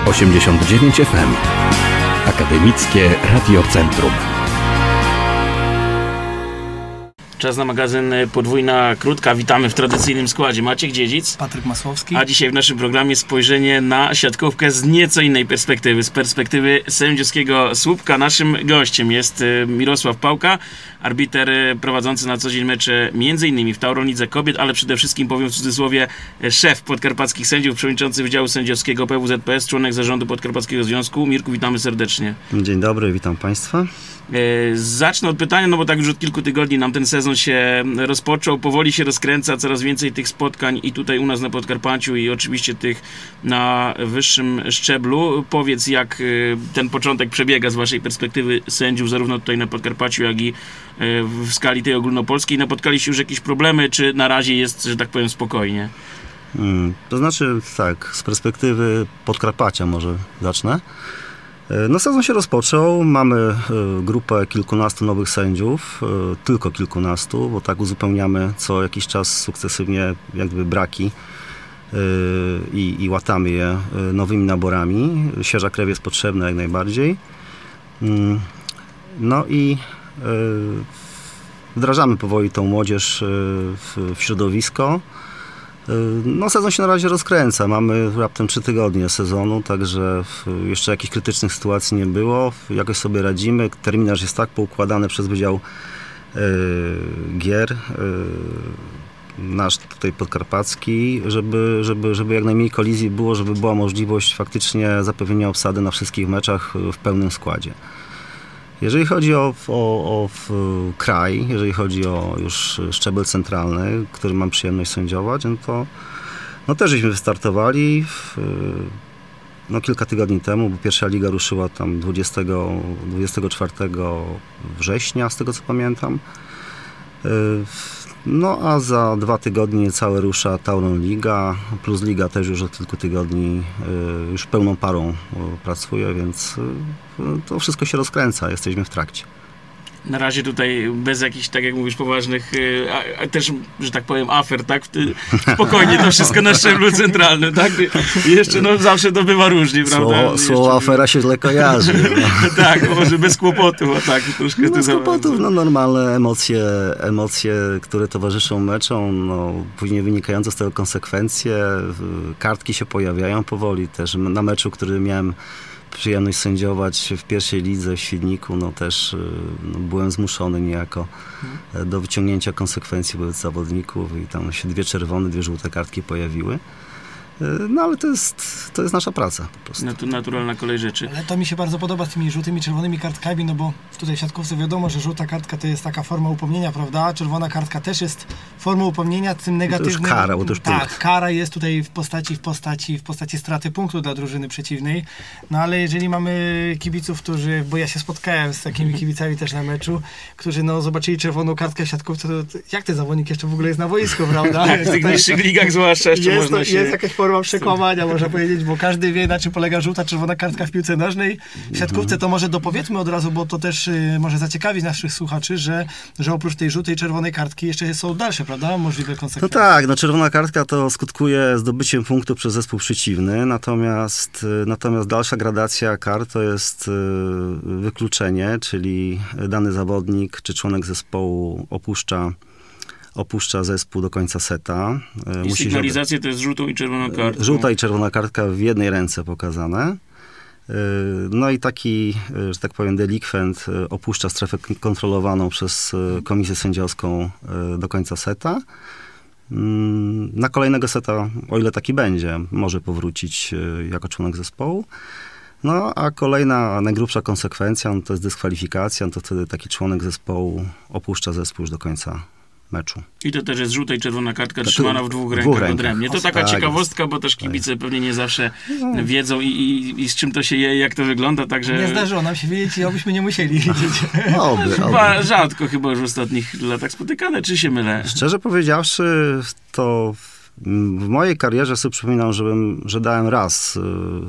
89 FM. Akademickie Radio Centrum. Czas na magazyn Podwójna Krótka. Witamy w tradycyjnym składzie. Maciek Dziedzic, Patryk Masłowski. A dzisiaj w naszym programie spojrzenie na siatkówkę z nieco innej perspektywy, z perspektywy sędziowskiego słupka. Naszym gościem jest Mirosław Pałka, arbiter prowadzący na co dzień mecze m.in. w Tauronidze Kobiet, ale przede wszystkim, powiem w cudzysłowie, szef podkarpackich sędziów, przewodniczący Wydziału Sędziowskiego PWZPS, członek zarządu Podkarpackiego Związku. Mirku, witamy serdecznie. Dzień dobry, witam Państwa. Zacznę od pytania, no bo tak już od kilku tygodni nam ten sezon się rozpoczął, powoli się rozkręca, coraz więcej tych spotkań i tutaj u nas na Podkarpaciu i oczywiście tych na wyższym szczeblu. Powiedz, jak ten początek przebiega z Waszej perspektywy sędziów, zarówno tutaj na Podkarpaciu, jak i w skali tej ogólnopolskiej. Napotkaliście już jakieś problemy, czy na razie jest, że tak powiem, spokojnie? To znaczy tak, z perspektywy Podkarpacia może zacznę. No sezon się rozpoczął, mamy grupę kilkunastu nowych sędziów, tylko kilkunastu, bo tak uzupełniamy co jakiś czas sukcesywnie jakby braki i łatamy je nowymi naborami. Świeża krew jest potrzebna jak najbardziej. No i wdrażamy powoli tą młodzież w środowisko. No sezon się na razie rozkręca, mamy raptem 3 tygodnie sezonu, także jeszcze jakichś krytycznych sytuacji nie było, jakoś sobie radzimy, terminarz jest tak poukładany przez Wydział Gier, nasz tutaj podkarpacki, żeby jak najmniej kolizji było, żeby była możliwość faktycznie zapewnienia obsady na wszystkich meczach w pełnym składzie. Jeżeli chodzi o kraj, jeżeli chodzi o już szczebel centralny, który mam przyjemność sędziować, no też żeśmy wystartowali kilka tygodni temu, bo pierwsza liga ruszyła tam 24 września, z tego co pamiętam. No a za 2 tygodnie całe rusza Tauron Liga, plus Liga też już od kilku tygodni już pełną parą pracuje, więc to wszystko się rozkręca, jesteśmy w trakcie. Na razie tutaj bez jakichś, tak jak mówisz, poważnych, też, że tak powiem, afer, tak? Spokojnie to wszystko na szczeblu centralnym, tak? I jeszcze no zawsze to bywa różnie, prawda? Słowo afera się źle kojarzy. No. Tak, może bez kłopotów, o tak, troszkę. Bez kłopotów, no normalne emocje, które towarzyszą meczom, no później wynikające z tego konsekwencje, kartki się pojawiają powoli też. Na meczu, który miałem przyjemność sędziować w pierwszej lidze w Świdniku, no też byłem zmuszony niejako do wyciągnięcia konsekwencji wobec zawodników i tam się 2 czerwone, 2 żółte kartki pojawiły. No ale to jest nasza praca po prostu. No to naturalna kolej rzeczy. Ale to mi się bardzo podoba z tymi żółtymi, czerwonymi kartkami, no bo tutaj w siatkówce wiadomo, że żółta kartka to jest taka forma upomnienia, prawda? Czerwona kartka też jest formą upomnienia, tym negatywnym. To już kara, bo to już tak, kara jest tutaj w postaci straty punktu dla drużyny przeciwnej. No ale jeżeli mamy kibiców, bo ja się spotkałem z takimi kibicami też na meczu, którzy no zobaczyli czerwoną kartkę w siatkówce, to jak ten zawodnik jeszcze w ogóle jest na boisku, prawda? Tak, w tych niższych ligach zwłaszcza jeszcze można się... Jest jakaś forma przekłamania, można powiedzieć, bo każdy wie, na czym polega żółta, czerwona kartka w piłce nożnej. W siatkówce to może dopowiedzmy od razu, bo to też może zaciekawić naszych słuchaczy, że oprócz tej żółtej, czerwonej kartki jeszcze są dalsze, prawda, możliwe konsekwencje. No tak, no czerwona kartka to skutkuje zdobyciem punktu przez zespół przeciwny, natomiast dalsza gradacja kar to jest wykluczenie, czyli dany zawodnik czy członek zespołu opuszcza zespół do końca seta. I sygnalizację to jest żółtą i czerwoną kartką. Żółta i czerwona kartka w jednej ręce pokazane. No i taki, że tak powiem, delikwent opuszcza strefę kontrolowaną przez komisję sędziowską do końca seta. Na kolejnego seta, o ile taki będzie, może powrócić jako członek zespołu. No a kolejna, najgrubsza konsekwencja to jest dyskwalifikacja, to wtedy taki członek zespołu opuszcza zespół już do końca meczu. I to też jest żółta i czerwona kartka trzymana w 2 rękach odrębnie. To taka ciekawostka, bo też kibice pewnie nie zawsze wiedzą i z czym to się je, jak to wygląda, także... Nie zdarzyło nam się wiedzieć i obyśmy nie musieli wiedzieć. Chyba rzadko chyba już w ostatnich latach spotykane, czy się mylę? Szczerze powiedziawszy, to w mojej karierze sobie przypominam, że dałem raz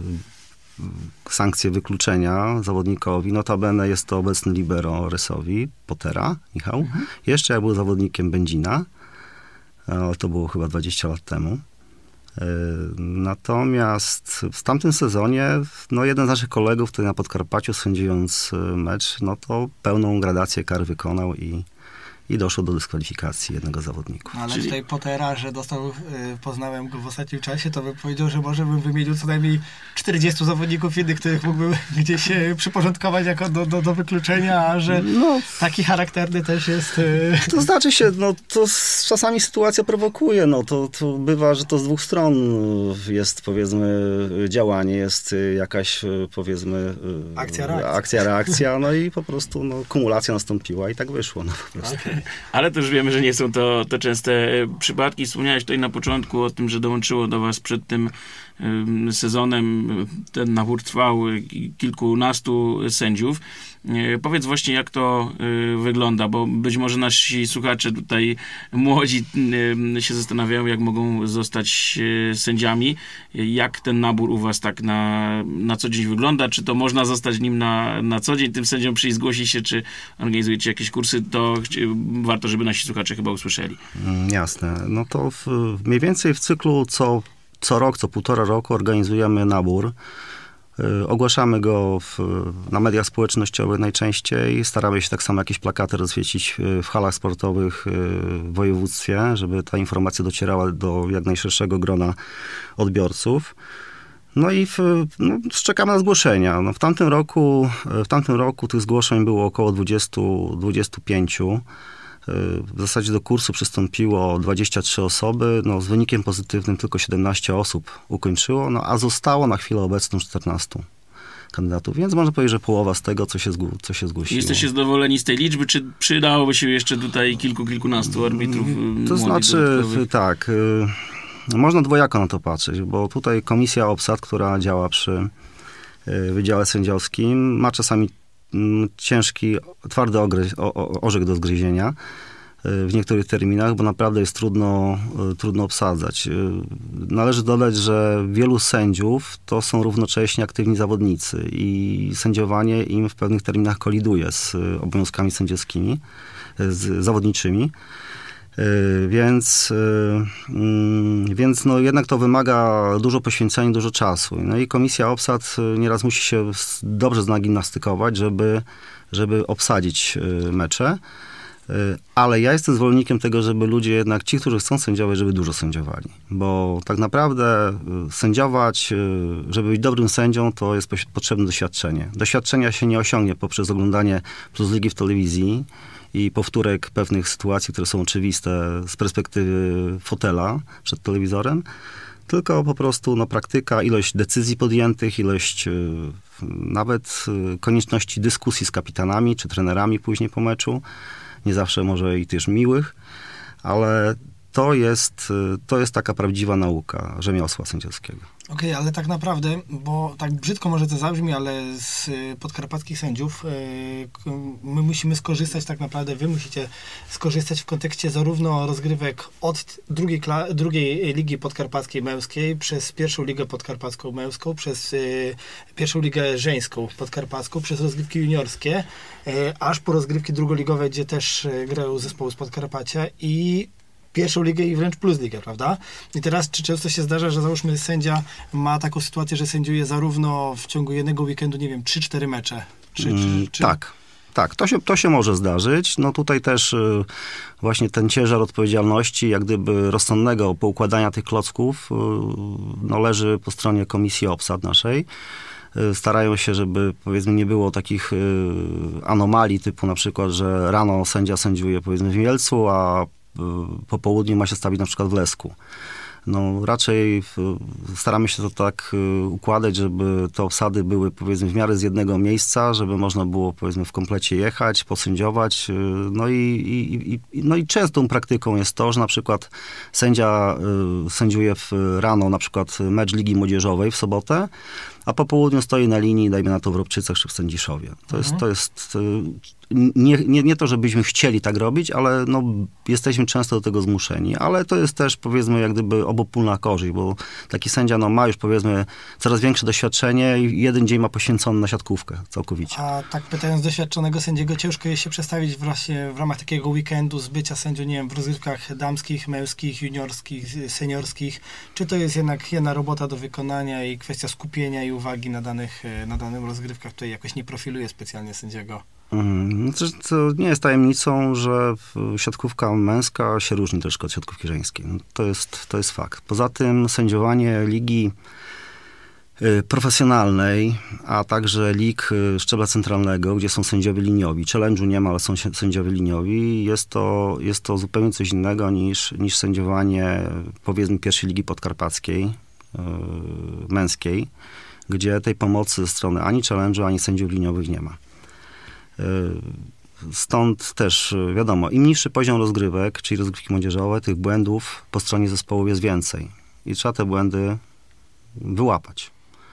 sankcję wykluczenia zawodnikowi. Notabene jest to obecny libero Rysowi, Potera, Michał. Jeszcze ja był zawodnikiem Będzina, ale to było chyba 20 lat temu. Natomiast w tamtym sezonie, no jeden z naszych kolegów tutaj na Podkarpaciu, sędziując mecz, no to pełną gradację kar wykonał i doszło do dyskwalifikacji jednego zawodnika. Ale tutaj Pottera, że dostał, poznałem go w ostatnim czasie, to bym powiedział, że może bym wymienił co najmniej 40 zawodników innych, których mógłbym gdzieś przyporządkować jako do wykluczenia, a że taki charakterny też jest... To znaczy się, no to czasami sytuacja prowokuje, no to bywa, że to z dwóch stron jest, powiedzmy, działanie, jest jakaś, powiedzmy... Akcja, reakcja, no i po prostu kumulacja nastąpiła i tak wyszło, no po prostu. Okay. Ale też wiemy, że nie są to częste przypadki. Wspomniałeś tutaj na początku o tym, że dołączyło do was przed tym sezonem, ten nabór trwał kilkunastu sędziów. Powiedz właśnie, jak to wygląda, bo być może nasi słuchacze tutaj młodzi się zastanawiają, jak mogą zostać sędziami. Jak ten nabór u was tak na co dzień wygląda? Czy to można zostać nim na co dzień, tym sędziom przyjść, zgłosić się, czy organizujecie jakieś kursy? To warto, żeby nasi słuchacze chyba usłyszeli. Jasne. No to mniej więcej w cyklu co rok, co półtora roku organizujemy nabór. Ogłaszamy go na mediach społecznościowych najczęściej. Staramy się tak samo jakieś plakaty rozwiesić w halach sportowych w województwie, żeby ta informacja docierała do jak najszerszego grona odbiorców. No i czekamy na zgłoszenia. No w tamtym roku tych zgłoszeń było około 25. W zasadzie do kursu przystąpiło 23 osoby, no z wynikiem pozytywnym tylko 17 osób ukończyło, no a zostało na chwilę obecną 14 kandydatów, więc można powiedzieć, że połowa z tego, co się zgłosiło. Jesteście zadowoleni z tej liczby, czy przydałoby się jeszcze tutaj kilkunastu arbitrów? To znaczy, tak, można dwojako na to patrzeć, bo tutaj Komisja Obsad, która działa przy Wydziale Sędziowskim, ma czasami ciężki, twardy orzech do zgryzienia w niektórych terminach, bo naprawdę jest trudno obsadzać. Należy dodać, że wielu sędziów to są równocześnie aktywni zawodnicy i sędziowanie im w pewnych terminach koliduje z obowiązkami sędziowskimi, z zawodniczymi. Więc jednak to wymaga dużo poświęcenia, dużo czasu. No i Komisja Obsad nieraz musi się dobrze nagimnastykować, żeby obsadzić mecze. Ale ja jestem zwolennikiem tego, żeby ludzie jednak, ci, którzy chcą sędziować, żeby dużo sędziowali. Bo tak naprawdę sędziować, żeby być dobrym sędzią, to jest potrzebne doświadczenie. Doświadczenia się nie osiągnie poprzez oglądanie Plus Ligi w telewizji i powtórek pewnych sytuacji, które są oczywiste z perspektywy fotela przed telewizorem, tylko po prostu praktyka, ilość decyzji podjętych, ilość nawet konieczności dyskusji z kapitanami czy trenerami później po meczu, nie zawsze może i też miłych, ale to jest taka prawdziwa nauka rzemiosła sędziowskiego. Okej, ale tak naprawdę, bo tak brzydko może to zabrzmi, ale z podkarpackich sędziów my musimy skorzystać tak naprawdę, wy musicie skorzystać w kontekście zarówno rozgrywek od drugiej ligi podkarpackiej męskiej, przez pierwszą ligę podkarpacką męską, przez pierwszą ligę żeńską podkarpacką, przez rozgrywki juniorskie, aż po rozgrywki drugoligowe, gdzie też grają zespoły z Podkarpacia i pierwszą ligę i wręcz plus ligę, prawda? I teraz, czy często się zdarza, że załóżmy sędzia ma taką sytuację, że sędziuje zarówno w ciągu jednego weekendu, nie wiem, 3-4 mecze? Tak, to się może zdarzyć. No tutaj też właśnie ten ciężar odpowiedzialności, jak gdyby rozsądnego poukładania tych klocków, leży po stronie Komisji Obsad naszej. Starają się, żeby powiedzmy nie było takich anomalii typu na przykład, że rano sędzia sędziuje powiedzmy w Mielcu, a po południu ma się stawić na przykład w Lesku. No raczej staramy się to tak układać, żeby te obsady były powiedzmy w miarę z jednego miejsca, żeby można było powiedzmy w komplecie jechać, posędziować. No i częstą praktyką jest to, że na przykład sędzia sędziuje rano na przykład mecz Ligi Młodzieżowej w sobotę, a po południu stoi na linii, dajmy na to w Robczycach czy w Sędziszowie. To jest nie to, żebyśmy chcieli tak robić, ale no, jesteśmy często do tego zmuszeni. Ale to jest też, powiedzmy, jak gdyby obopólna korzyść, bo taki sędzia no, ma już, powiedzmy, coraz większe doświadczenie i jeden dzień ma poświęcony na siatkówkę całkowicie. A tak pytając doświadczonego sędziego, ciężko jest się przestawić właśnie w ramach takiego weekendu z bycia sędzią, nie wiem, w rozgrywkach damskich, męskich, juniorskich, seniorskich. Czy to jest jednak jedna robota do wykonania i kwestia skupienia i uwagi na danym rozgrywkach tutaj jakoś nie profiluje specjalnie sędziego? To nie jest tajemnicą, że siatkówka męska się różni troszkę od siatkówki żeńskiej. No, to jest fakt. Poza tym sędziowanie ligi profesjonalnej, a także lig szczebla centralnego, gdzie są sędziowie liniowi. Challenge'u nie ma, ale są sędziowie liniowi. Jest to zupełnie coś innego niż sędziowanie, powiedzmy, pierwszej ligi podkarpackiej, męskiej, gdzie tej pomocy ze strony ani challenge'u, ani sędziów liniowych nie ma. Stąd też, wiadomo, im niższy poziom rozgrywek, czyli rozgrywki młodzieżowe, tych błędów po stronie zespołu jest więcej. I trzeba te błędy wyłapać.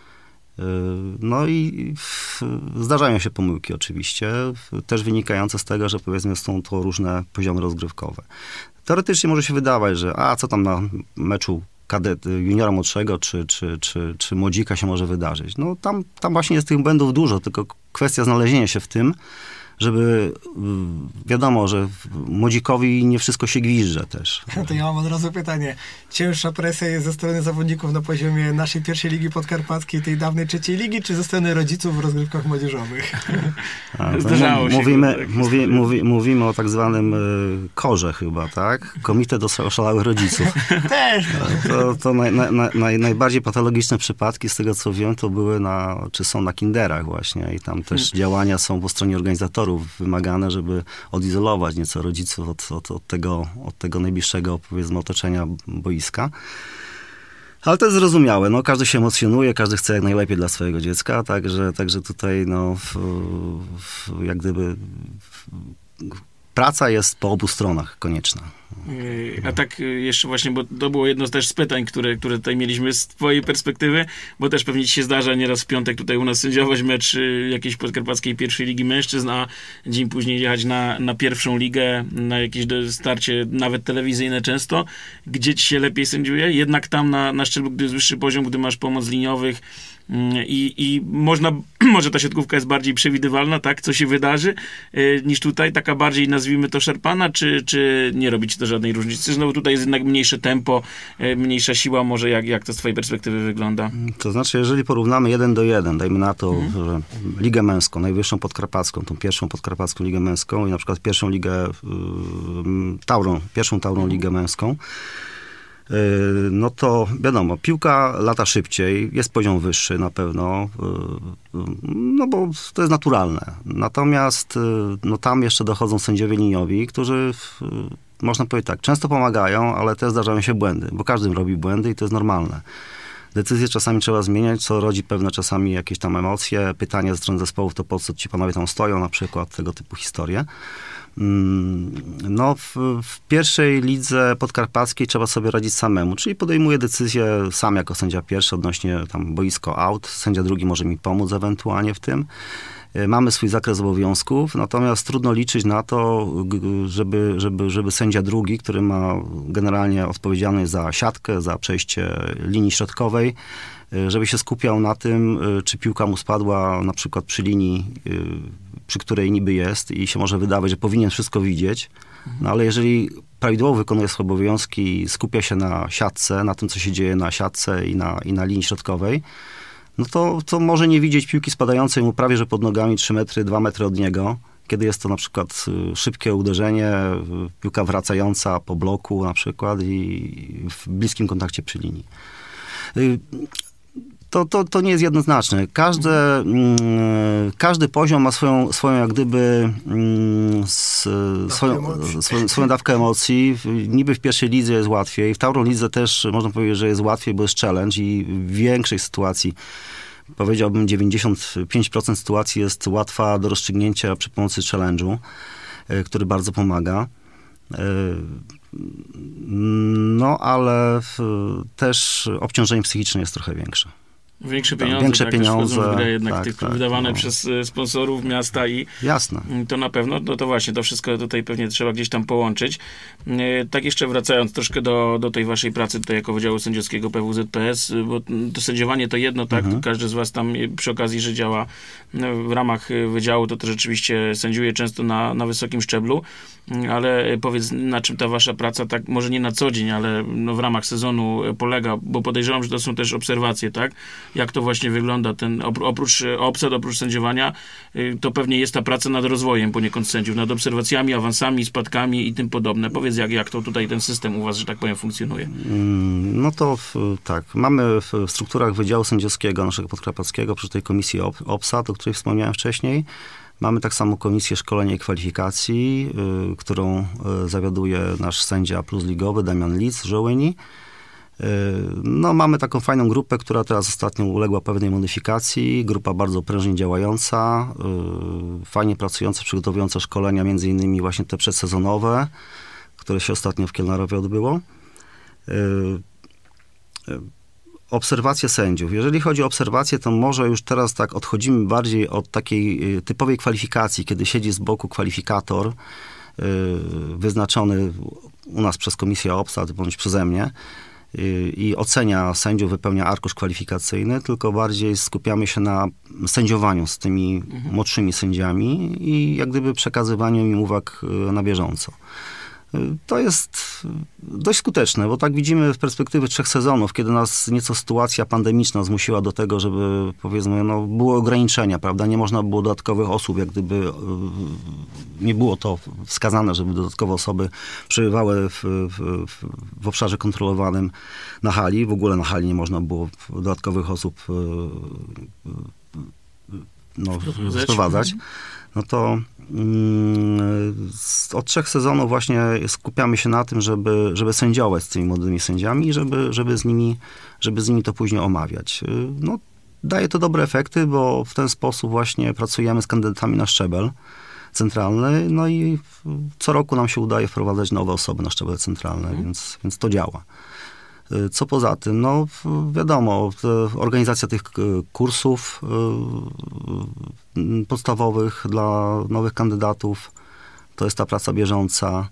No i zdarzają się pomyłki oczywiście, też wynikające z tego, że powiedzmy są to różne poziomy rozgrywkowe. Teoretycznie może się wydawać, że co tam na meczu juniora młodszego czy młodzika się może wydarzyć. No tam właśnie jest tych błędów dużo, tylko kwestia znalezienia się w tym, żeby wiadomo, że młodzikowi nie wszystko się gwizdże też. To ja mam od razu pytanie. Cięższa presja jest ze strony zawodników na poziomie naszej pierwszej ligi podkarpackiej, tej dawnej trzeciej ligi, czy ze strony rodziców w rozgrywkach młodzieżowych? Zdarzało się. Mówimy o tak zwanym korze chyba, tak? Komitet Oszalałych Rodziców. Też. To najbardziej patologiczne przypadki, z tego co wiem, to były czy są na kinderach właśnie i tam też działania są po stronie organizatorów wymagane, żeby odizolować nieco rodziców od tego najbliższego, powiedzmy, otoczenia boiska. Ale to jest zrozumiałe. No, każdy się emocjonuje, każdy chce jak najlepiej dla swojego dziecka, także tutaj no, jak gdyby praca jest po obu stronach konieczna. A tak jeszcze właśnie, bo to było jedno też z pytań, które tutaj mieliśmy z twojej perspektywy, bo też pewnie ci się zdarza nieraz w piątek tutaj u nas sędziować mecz jakiejś podkarpackiej pierwszej ligi mężczyzn, a dzień później jechać na pierwszą ligę, na jakieś starcie nawet telewizyjne często. Gdzie ci się lepiej sędziuje? Jednak tam na szczeblu, gdy jest wyższy poziom, gdy masz pomoc liniowych, i może ta siatkówka jest bardziej przewidywalna, tak, co się wydarzy, niż tutaj, taka bardziej, nazwijmy to, szarpana, czy nie robi ci to żadnej różnicy? Znowu tutaj jest jednak mniejsze tempo, mniejsza siła, może jak to z twojej perspektywy wygląda? To znaczy, jeżeli porównamy 1:1, dajmy na to, że ligę męską, najwyższą podkarpacką, tą pierwszą podkarpacką ligę męską i na przykład pierwszą ligę pierwszą Taurą ligę męską, no to wiadomo, piłka lata szybciej, jest poziom wyższy na pewno, no bo to jest naturalne. Natomiast no tam jeszcze dochodzą sędziowie liniowi, którzy, można powiedzieć tak, często pomagają, ale też zdarzają się błędy, bo każdy robi błędy i to jest normalne. Decyzje czasami trzeba zmieniać, co rodzi pewne czasami jakieś tam emocje, pytania ze strony zespołów, to po co ci panowie tam stoją, na przykład, tego typu historie. No, w pierwszej lidze podkarpackiej trzeba sobie radzić samemu, czyli podejmuję decyzję sam jako sędzia pierwszy odnośnie tam boisko out, sędzia drugi może mi pomóc ewentualnie w tym. Mamy swój zakres obowiązków, natomiast trudno liczyć na to, żeby sędzia drugi, który ma generalnie odpowiedzialność za siatkę, za przejście linii środkowej, żeby się skupiał na tym, czy piłka mu spadła na przykład przy linii, przy której niby jest i się może wydawać, że powinien wszystko widzieć, no ale jeżeli prawidłowo wykonuje swoje obowiązki, skupia się na siatce, na tym, co się dzieje na siatce i na linii środkowej, no to może nie widzieć piłki spadającej mu prawie, że pod nogami 3 metry, 2 metry od niego, kiedy jest to na przykład szybkie uderzenie, piłka wracająca po bloku na przykład i w bliskim kontakcie przy linii. To nie jest jednoznaczne. Każdy poziom ma swoją jak gdyby swoją dawkę emocji. Niby w pierwszej lidze jest łatwiej. W Tauron lidze też można powiedzieć, że jest łatwiej, bo jest challenge i w większej sytuacji, powiedziałbym 95% sytuacji jest łatwa do rozstrzygnięcia przy pomocy challenge'u, który bardzo pomaga. No, ale też obciążenie psychiczne jest trochę większe. Większe pieniądze, większe tak, pieniądze, w grę jednak tak, tych tak, wydawane no. przez sponsorów miasta i Jasne. to na pewno, no to właśnie, to wszystko tutaj pewnie trzeba gdzieś tam połączyć. Tak jeszcze wracając troszkę do tej waszej pracy tutaj jako Wydziału Sędziowskiego PWZPS, bo to sędziowanie to jedno, tak, każdy z was tam przy okazji, że działa w ramach wydziału, to rzeczywiście sędziuje często na wysokim szczeblu, ale powiedz, na czym ta wasza praca, tak może nie na co dzień, ale no w ramach sezonu polega, bo podejrzewam, że to są też obserwacje, tak? Jak to właśnie wygląda, oprócz obsad, oprócz sędziowania, to pewnie jest ta praca nad rozwojem poniekąd sędziów, nad obserwacjami, awansami, spadkami i tym podobne. Powiedz, jak to tutaj ten system u was, że tak powiem, funkcjonuje? No to tak, mamy w strukturach Wydziału Sędziowskiego naszego podkarpackiego, przy tej komisji obsad, o której wspomniałem wcześniej, mamy tak samo komisję szkolenia i kwalifikacji, którą zawiaduje nasz sędzia plus ligowy Damian Lic z Żołyni. No, mamy taką fajną grupę, która teraz ostatnio uległa pewnej modyfikacji. Grupa bardzo prężnie działająca, fajnie pracująca, przygotowująca szkolenia, między innymi właśnie te przedsezonowe, które się ostatnio w Kielnarowie odbyło. Obserwacje sędziów. Jeżeli chodzi o obserwacje, to może już teraz tak odchodzimy bardziej od takiej typowej kwalifikacji, kiedy siedzi z boku kwalifikator wyznaczony u nas przez komisję obsad bądź przeze mnie i ocenia sędziów, wypełnia arkusz kwalifikacyjny, tylko bardziej skupiamy się na sędziowaniu z tymi młodszymi sędziami i jak gdyby przekazywaniu im uwag na bieżąco. To jest dość skuteczne, bo tak widzimy w perspektywie 3 sezonów, kiedy nas nieco sytuacja pandemiczna zmusiła do tego, żeby powiedzmy, no były ograniczenia, prawda, nie można było dodatkowych osób, jak gdyby nie było to wskazane, żeby dodatkowe osoby przebywały w obszarze kontrolowanym na hali, w ogóle na hali nie można było dodatkowych osób wprowadzać. No to od 3 sezonów właśnie skupiamy się na tym, żeby sędziować z tymi młodymi sędziami i żeby z nimi to później omawiać. No, daje to dobre efekty, bo w ten sposób właśnie pracujemy z kandydatami na szczebel centralny, no i co roku nam się udaje wprowadzać nowe osoby na szczebel centralny, więc to działa. Co poza tym? No wiadomo, organizacja tych kursów podstawowych dla nowych kandydatów, to jest ta praca bieżąca.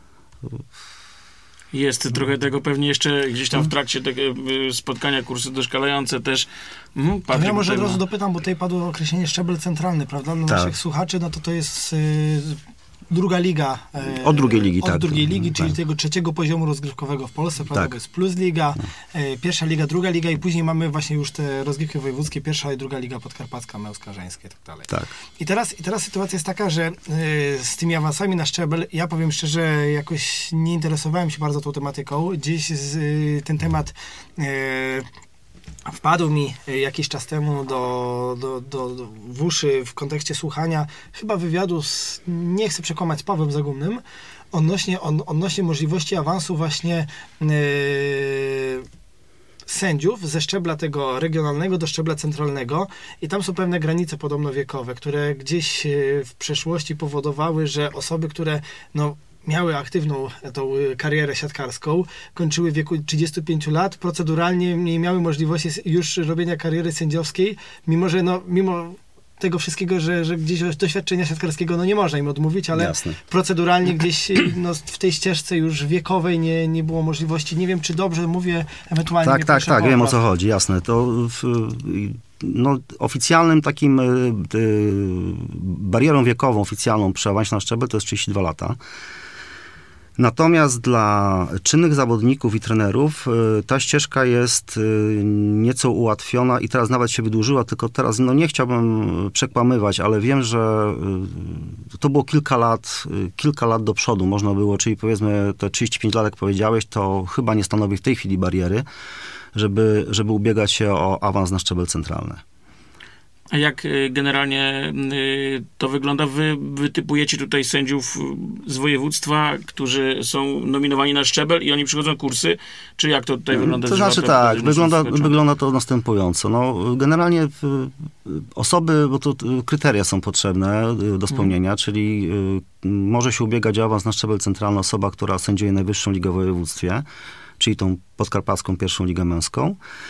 Jest trochę tego pewnie jeszcze gdzieś tam w trakcie tego spotkania, kursy doszkalające też. Ja może od razu dopytam, bo tutaj padło określenie szczebel centralny, prawda? Dla naszych słuchaczy, no to jest druga liga. Od drugiej ligi, tak. Od drugiej ligi, czyli tego 3. poziomu rozgrywkowego w Polsce, prawda? To jest Plus Liga, 1. liga, 2. liga i później mamy właśnie już te rozgrywki wojewódzkie, 1. i 2. liga podkarpacka, męska, żeńska i tak dalej. Tak. I teraz sytuacja jest taka, że z tymi awansami na szczebel, ja powiem szczerze, jakoś nie interesowałem się bardzo tą tematyką. Gdzieś ten temat wpadł mi jakiś czas temu w uszy w kontekście słuchania chyba wywiadu nie chcę przekłamać, z Pawłem Zagumnym odnośnie możliwości awansu właśnie sędziów ze szczebla tego regionalnego do szczebla centralnego i tam są pewne granice podobno wiekowe, które gdzieś w przeszłości powodowały, że osoby, które miały aktywną tą karierę siatkarską, kończyły w wieku 35 lat, proceduralnie nie miały możliwości już robienia kariery sędziowskiej, mimo że mimo tego wszystkiego, że gdzieś doświadczenia siatkarskiego nie można im odmówić, ale proceduralnie gdzieś w tej ścieżce już wiekowej nie było możliwości. Nie wiem, czy dobrze mówię, ewentualnie... Tak, wiem o co chodzi, jasne. To oficjalnym takim barierą wiekową oficjalną przy awansie na szczebel to jest 32 lata. Natomiast dla czynnych zawodników i trenerów ta ścieżka jest nieco ułatwiona i teraz nawet się wydłużyła, tylko teraz nie chciałbym przekłamywać, ale wiem, że to było kilka lat do przodu można było, czyli powiedzmy te 35 lat, jak powiedziałeś, to chyba nie stanowi w tej chwili bariery, żeby ubiegać się o awans na szczebel centralny. A jak generalnie to wygląda? Wy typujecie tutaj sędziów z województwa, którzy są nominowani na szczebel i oni przychodzą kursy? Czy jak to tutaj wygląda? To znaczy tak, wygląda to następująco. Generalnie osoby, bo to kryteria są potrzebne do spełnienia, czyli może się ubiegać o awans na szczebel centralny osoba, która sędziuje najwyższą ligę w województwie, czyli tą podkarpacką 1. ligę męską.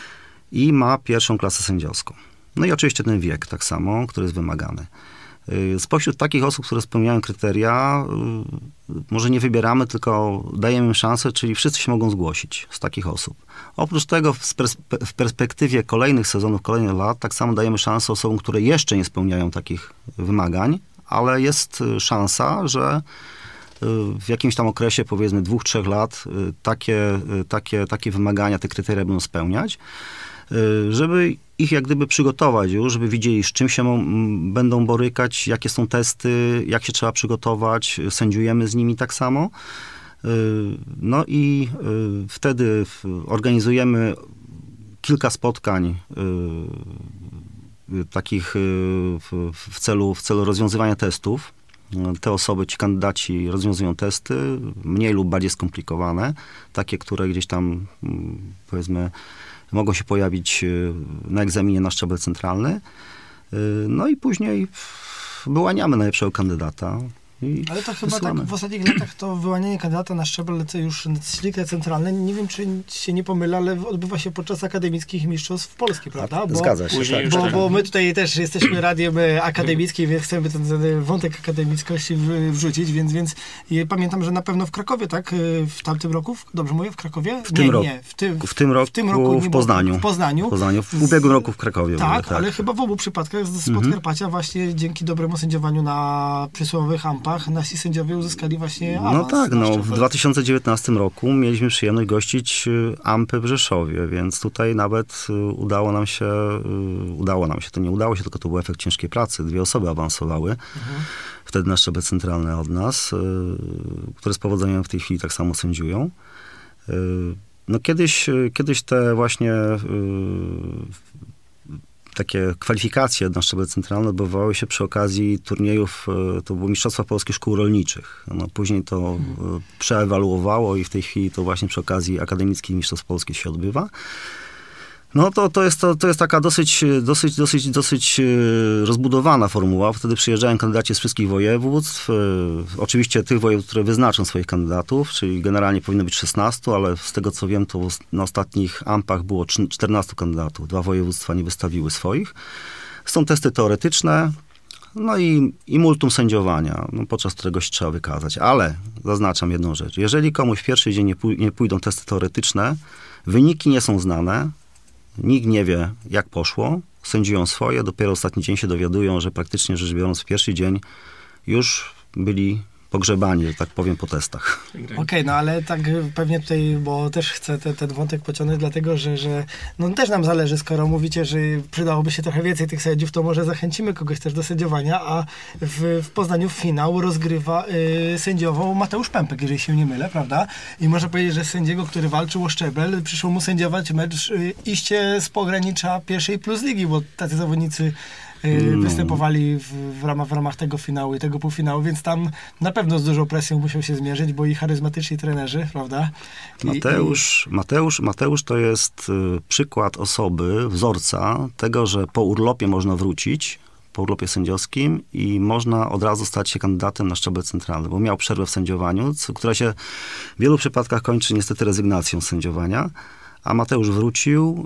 i ma pierwszą klasę sędziowską. No i oczywiście ten wiek tak samo, który jest wymagany. Spośród takich osób, które spełniają kryteria, może nie wybieramy, tylko dajemy im szansę, czyli wszyscy się mogą zgłosić z takich osób. Oprócz tego w perspektywie kolejnych sezonów, kolejnych lat, tak samo dajemy szansę osobom, które jeszcze nie spełniają takich wymagań, ale jest szansa, że w jakimś tam okresie, powiedzmy 2-3 lat, takie wymagania, te kryteria będą spełniać, żeby ich jak gdyby przygotować już, żeby widzieli, z czym się będą borykać, jakie są testy, jak się trzeba przygotować, sędziujemy z nimi tak samo. No i wtedy organizujemy kilka spotkań takich w celu rozwiązywania testów. Te osoby, ci kandydaci rozwiązują testy, mniej lub bardziej skomplikowane, takie, które gdzieś tam, powiedzmy, mogą się pojawić na egzaminie na szczebel centralny. No i później wyłaniamy najlepszego kandydata. Ale to chyba tak w ostatnich latach to wyłanianie kandydata na szczebel już stricte centralny, nie wiem, czy się nie pomylę, ale odbywa się podczas akademickich mistrzostw Polski, prawda? Zgadza się. Bo my tutaj też jesteśmy radiem akademickim, więc chcemy ten wątek akademickości wrzucić, więc pamiętam, że na pewno w Krakowie, tak? W tamtym roku? Dobrze mówię? W Krakowie? W tym roku w Poznaniu. W ubiegłym roku w Krakowie. Tak, tak, ale chyba w obu przypadkach z Podkarpacia właśnie dzięki dobremu sędziowaniu na przysłowiowych ampach nasi sędziowie uzyskali właśnie awans. No tak, w 2019 roku mieliśmy przyjemność gościć Ampę w Rzeszowie, więc tutaj nawet udało nam się, to nie udało się, tylko to był efekt ciężkiej pracy. 2 osoby awansowały wtedy na szczebel centralny od nas, które z powodzeniem w tej chwili tak samo sędziują. No kiedyś te właśnie takie kwalifikacje na szczebel centralny odbywały się przy okazji turniejów, to były Mistrzostwa Polskich Szkół Rolniczych. No, później to przeewaluowało i w tej chwili to właśnie przy okazji Akademickich Mistrzostw Polskich się odbywa. No to jest taka dosyć rozbudowana formuła. Wtedy przyjeżdżają kandydaci z wszystkich województw. Oczywiście tych województw, które wyznaczą swoich kandydatów, czyli generalnie powinno być 16, ale z tego co wiem, to na ostatnich ampach było 14 kandydatów. 2 województwa nie wystawiły swoich. Są testy teoretyczne, no i multum sędziowania, podczas którego się trzeba wykazać. Ale zaznaczam jedną rzecz. Jeżeli komuś w pierwszy dzień nie pójdą testy teoretyczne, wyniki nie są znane, nikt nie wie, jak poszło, sędziują swoje, dopiero ostatni dzień się dowiadują, że praktycznie rzecz biorąc w pierwszy dzień już byli pogrzebani, że tak powiem, po testach. Okej, no ale tak pewnie tutaj, bo też chcę ten wątek pociągnąć, dlatego że no też nam zależy, skoro mówicie, że przydałoby się trochę więcej tych sędziów, to może zachęcimy kogoś też do sędziowania, a w Poznaniu finał rozgrywa sędziował Mateusz Pępek, jeżeli się nie mylę, prawda? I można powiedzieć, że sędziego, który walczył o szczebel, przyszło mu sędziować mecz iście z pogranicza pierwszej plus ligi, bo tacy zawodnicy występowali w ramach tego finału i tego półfinału, więc tam na pewno z dużą presją musiał się zmierzyć, bo i charyzmatyczni trenerzy, prawda? Mateusz to jest przykład osoby, wzorca tego, że po urlopie można wrócić, po urlopie sędziowskim i można od razu stać się kandydatem na szczebel centralny, bo miał przerwę w sędziowaniu, która się w wielu przypadkach kończy niestety rezygnacją z sędziowania. A Mateusz wrócił,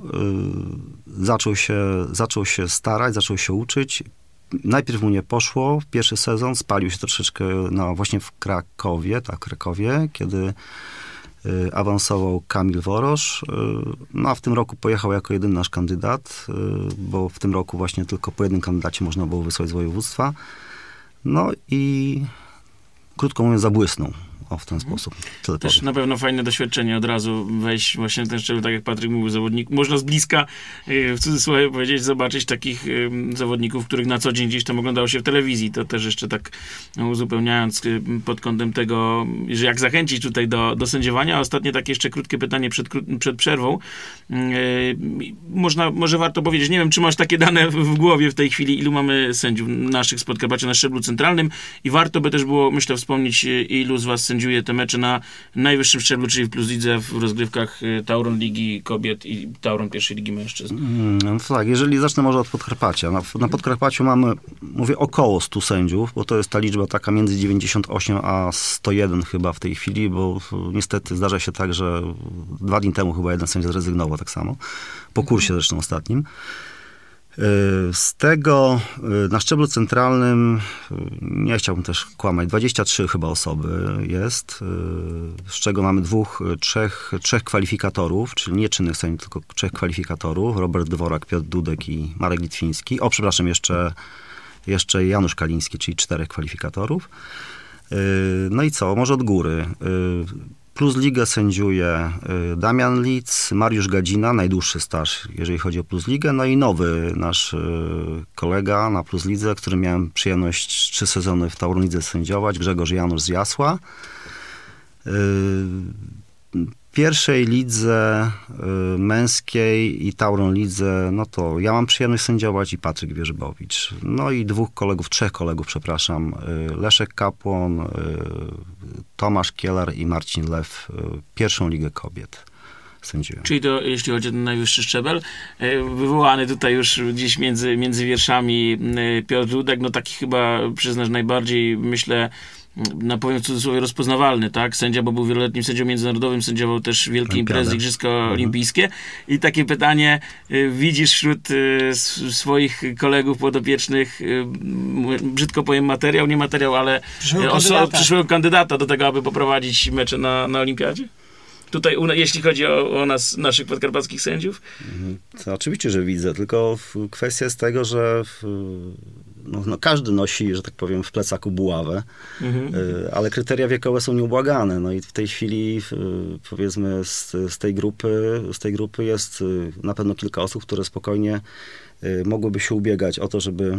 zaczął się starać, zaczął się uczyć. Najpierw mu nie poszło w pierwszy sezon, spalił się troszeczkę właśnie w Krakowie, kiedy awansował Kamil Worosz. No a w tym roku pojechał jako jedyny nasz kandydat, bo w tym roku właśnie tylko po jednym kandydacie można było wysłać z województwa. No i krótko mówiąc zabłysnął. W ten sposób. Też na pewno fajne doświadczenie od razu wejść właśnie na ten szczebel, tak jak Patryk mówił, zawodnik. Można z bliska, w cudzysłowie powiedzieć, zobaczyć takich zawodników, których na co dzień gdzieś tam oglądało się w telewizji. To też jeszcze tak uzupełniając pod kątem tego, że jak zachęcić tutaj do sędziowania. A ostatnie takie jeszcze krótkie pytanie przed przerwą. Może warto powiedzieć, nie wiem, czy masz takie dane w głowie w tej chwili, ilu mamy sędziów naszych z Podkarpacia na szczeblu centralnym i warto by też było, myślę, wspomnieć, ilu z was sędziuje te mecze na najwyższym szczeblu, czyli w Plus Lidze, w rozgrywkach Tauron Ligi Kobiet i Tauron Pierwszej Ligi Mężczyzn. No to tak, jeżeli zacznę może od Podkarpacia. Na Podkarpaciu mamy, mówię, około 100 sędziów, bo to jest ta liczba taka między 98 a 101 chyba w tej chwili, bo niestety zdarza się tak, że 2 dni temu chyba jeden sędzia zrezygnował tak samo, po kursie zresztą ostatnim. Z tego na szczeblu centralnym, nie chciałbym też kłamać, 23 chyba osoby jest, z czego mamy trzech kwalifikatorów, czyli nie czynnych sędziów, tylko 3 kwalifikatorów, Robert Dworak, Piotr Dudek i Marek Litwiński. Jeszcze Janusz Kaliński, czyli 4 kwalifikatorów. No i co, może od góry. Plus Ligę sędziuje Damian Litz, Mariusz Gadzina, najdłuższy staż, jeżeli chodzi o Plus Ligę, no i nowy nasz kolega na Plus Lidze, którym miałem przyjemność 3 sezony w Tauron Lidze sędziować, Grzegorz Janusz z Jasła. W pierwszej lidze męskiej i Tauron Lidze, no to ja mam przyjemność sędziować i Patryk Wierzbowicz. No i 3 kolegów, przepraszam, Leszek Kapłon, Tomasz Kielar i Marcin Lew, pierwszą ligę kobiet sędziują. Czyli to, jeśli chodzi o ten najwyższy szczebel, wywołany tutaj już gdzieś między wierszami Piotr Dudek, no taki chyba, przyznasz, najbardziej, myślę, powiem w cudzysłowie, rozpoznawalny, tak? Sędzia, bo był wieloletnim sędzią międzynarodowym, sędziował też wielkie imprezy, Igrzyska Olimpijskie. I takie pytanie, widzisz wśród swoich kolegów podopiecznych, brzydko powiem materiał, nie materiał, ale przyszłego kandydata do tego, aby poprowadzić mecze na Olimpiadzie? Tutaj, jeśli chodzi o nas, naszych podkarpackich sędziów? To oczywiście, że widzę, tylko kwestia jest tego, że no każdy nosi, że tak powiem, w plecaku buławę, ale kryteria wiekowe są nieubłagane. No i w tej chwili, powiedzmy, z tej grupy jest na pewno kilka osób, które spokojnie mogłyby się ubiegać o to, żeby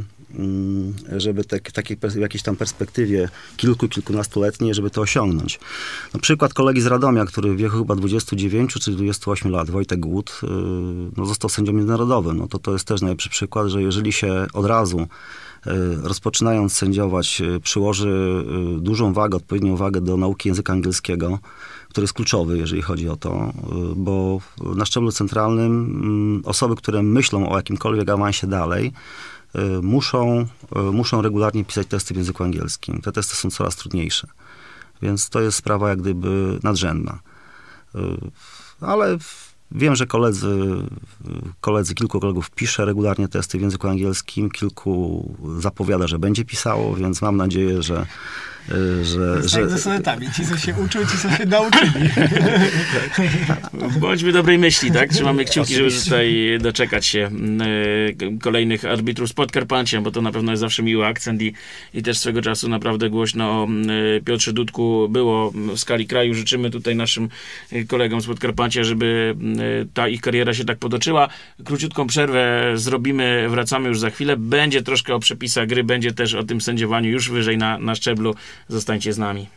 w jakiejś tam perspektywie kilkunastoletniej, żeby to osiągnąć. Na przykład kolegi z Radomia, który w wieku chyba 29 czy 28 lat, Wojtek Głód, no został sędzią międzynarodowym. No to jest też najlepszy przykład, że jeżeli się od razu rozpoczynając sędziować przyłoży dużą wagę, odpowiednią wagę do nauki języka angielskiego, który jest kluczowy, jeżeli chodzi o to, bo na szczeblu centralnym osoby, które myślą o jakimkolwiek awansie dalej, muszą regularnie pisać testy w języku angielskim. Te testy są coraz trudniejsze, więc to jest sprawa jak gdyby nadrzędna. Ale wiem, że kilku kolegów pisze regularnie testy w języku angielskim, kilku zapowiada, że będzie pisało, więc mam nadzieję, że tak ze studentami. Ci, co się uczą, ci, co się nauczyli. Bądźmy dobrej myśli, tak? Trzymamy kciuki, żeby tutaj doczekać się kolejnych arbitrów z Podkarpacia, bo to na pewno jest zawsze miły akcent i też swego czasu naprawdę głośno o Piotrze Dudku było w skali kraju. Życzymy tutaj naszym kolegom z Podkarpacia, żeby ta ich kariera się tak potoczyła. Króciutką przerwę zrobimy, wracamy już za chwilę. Będzie troszkę o przepisach gry, będzie też o tym sędziowaniu już wyżej na szczeblu. Zostańcie z nami.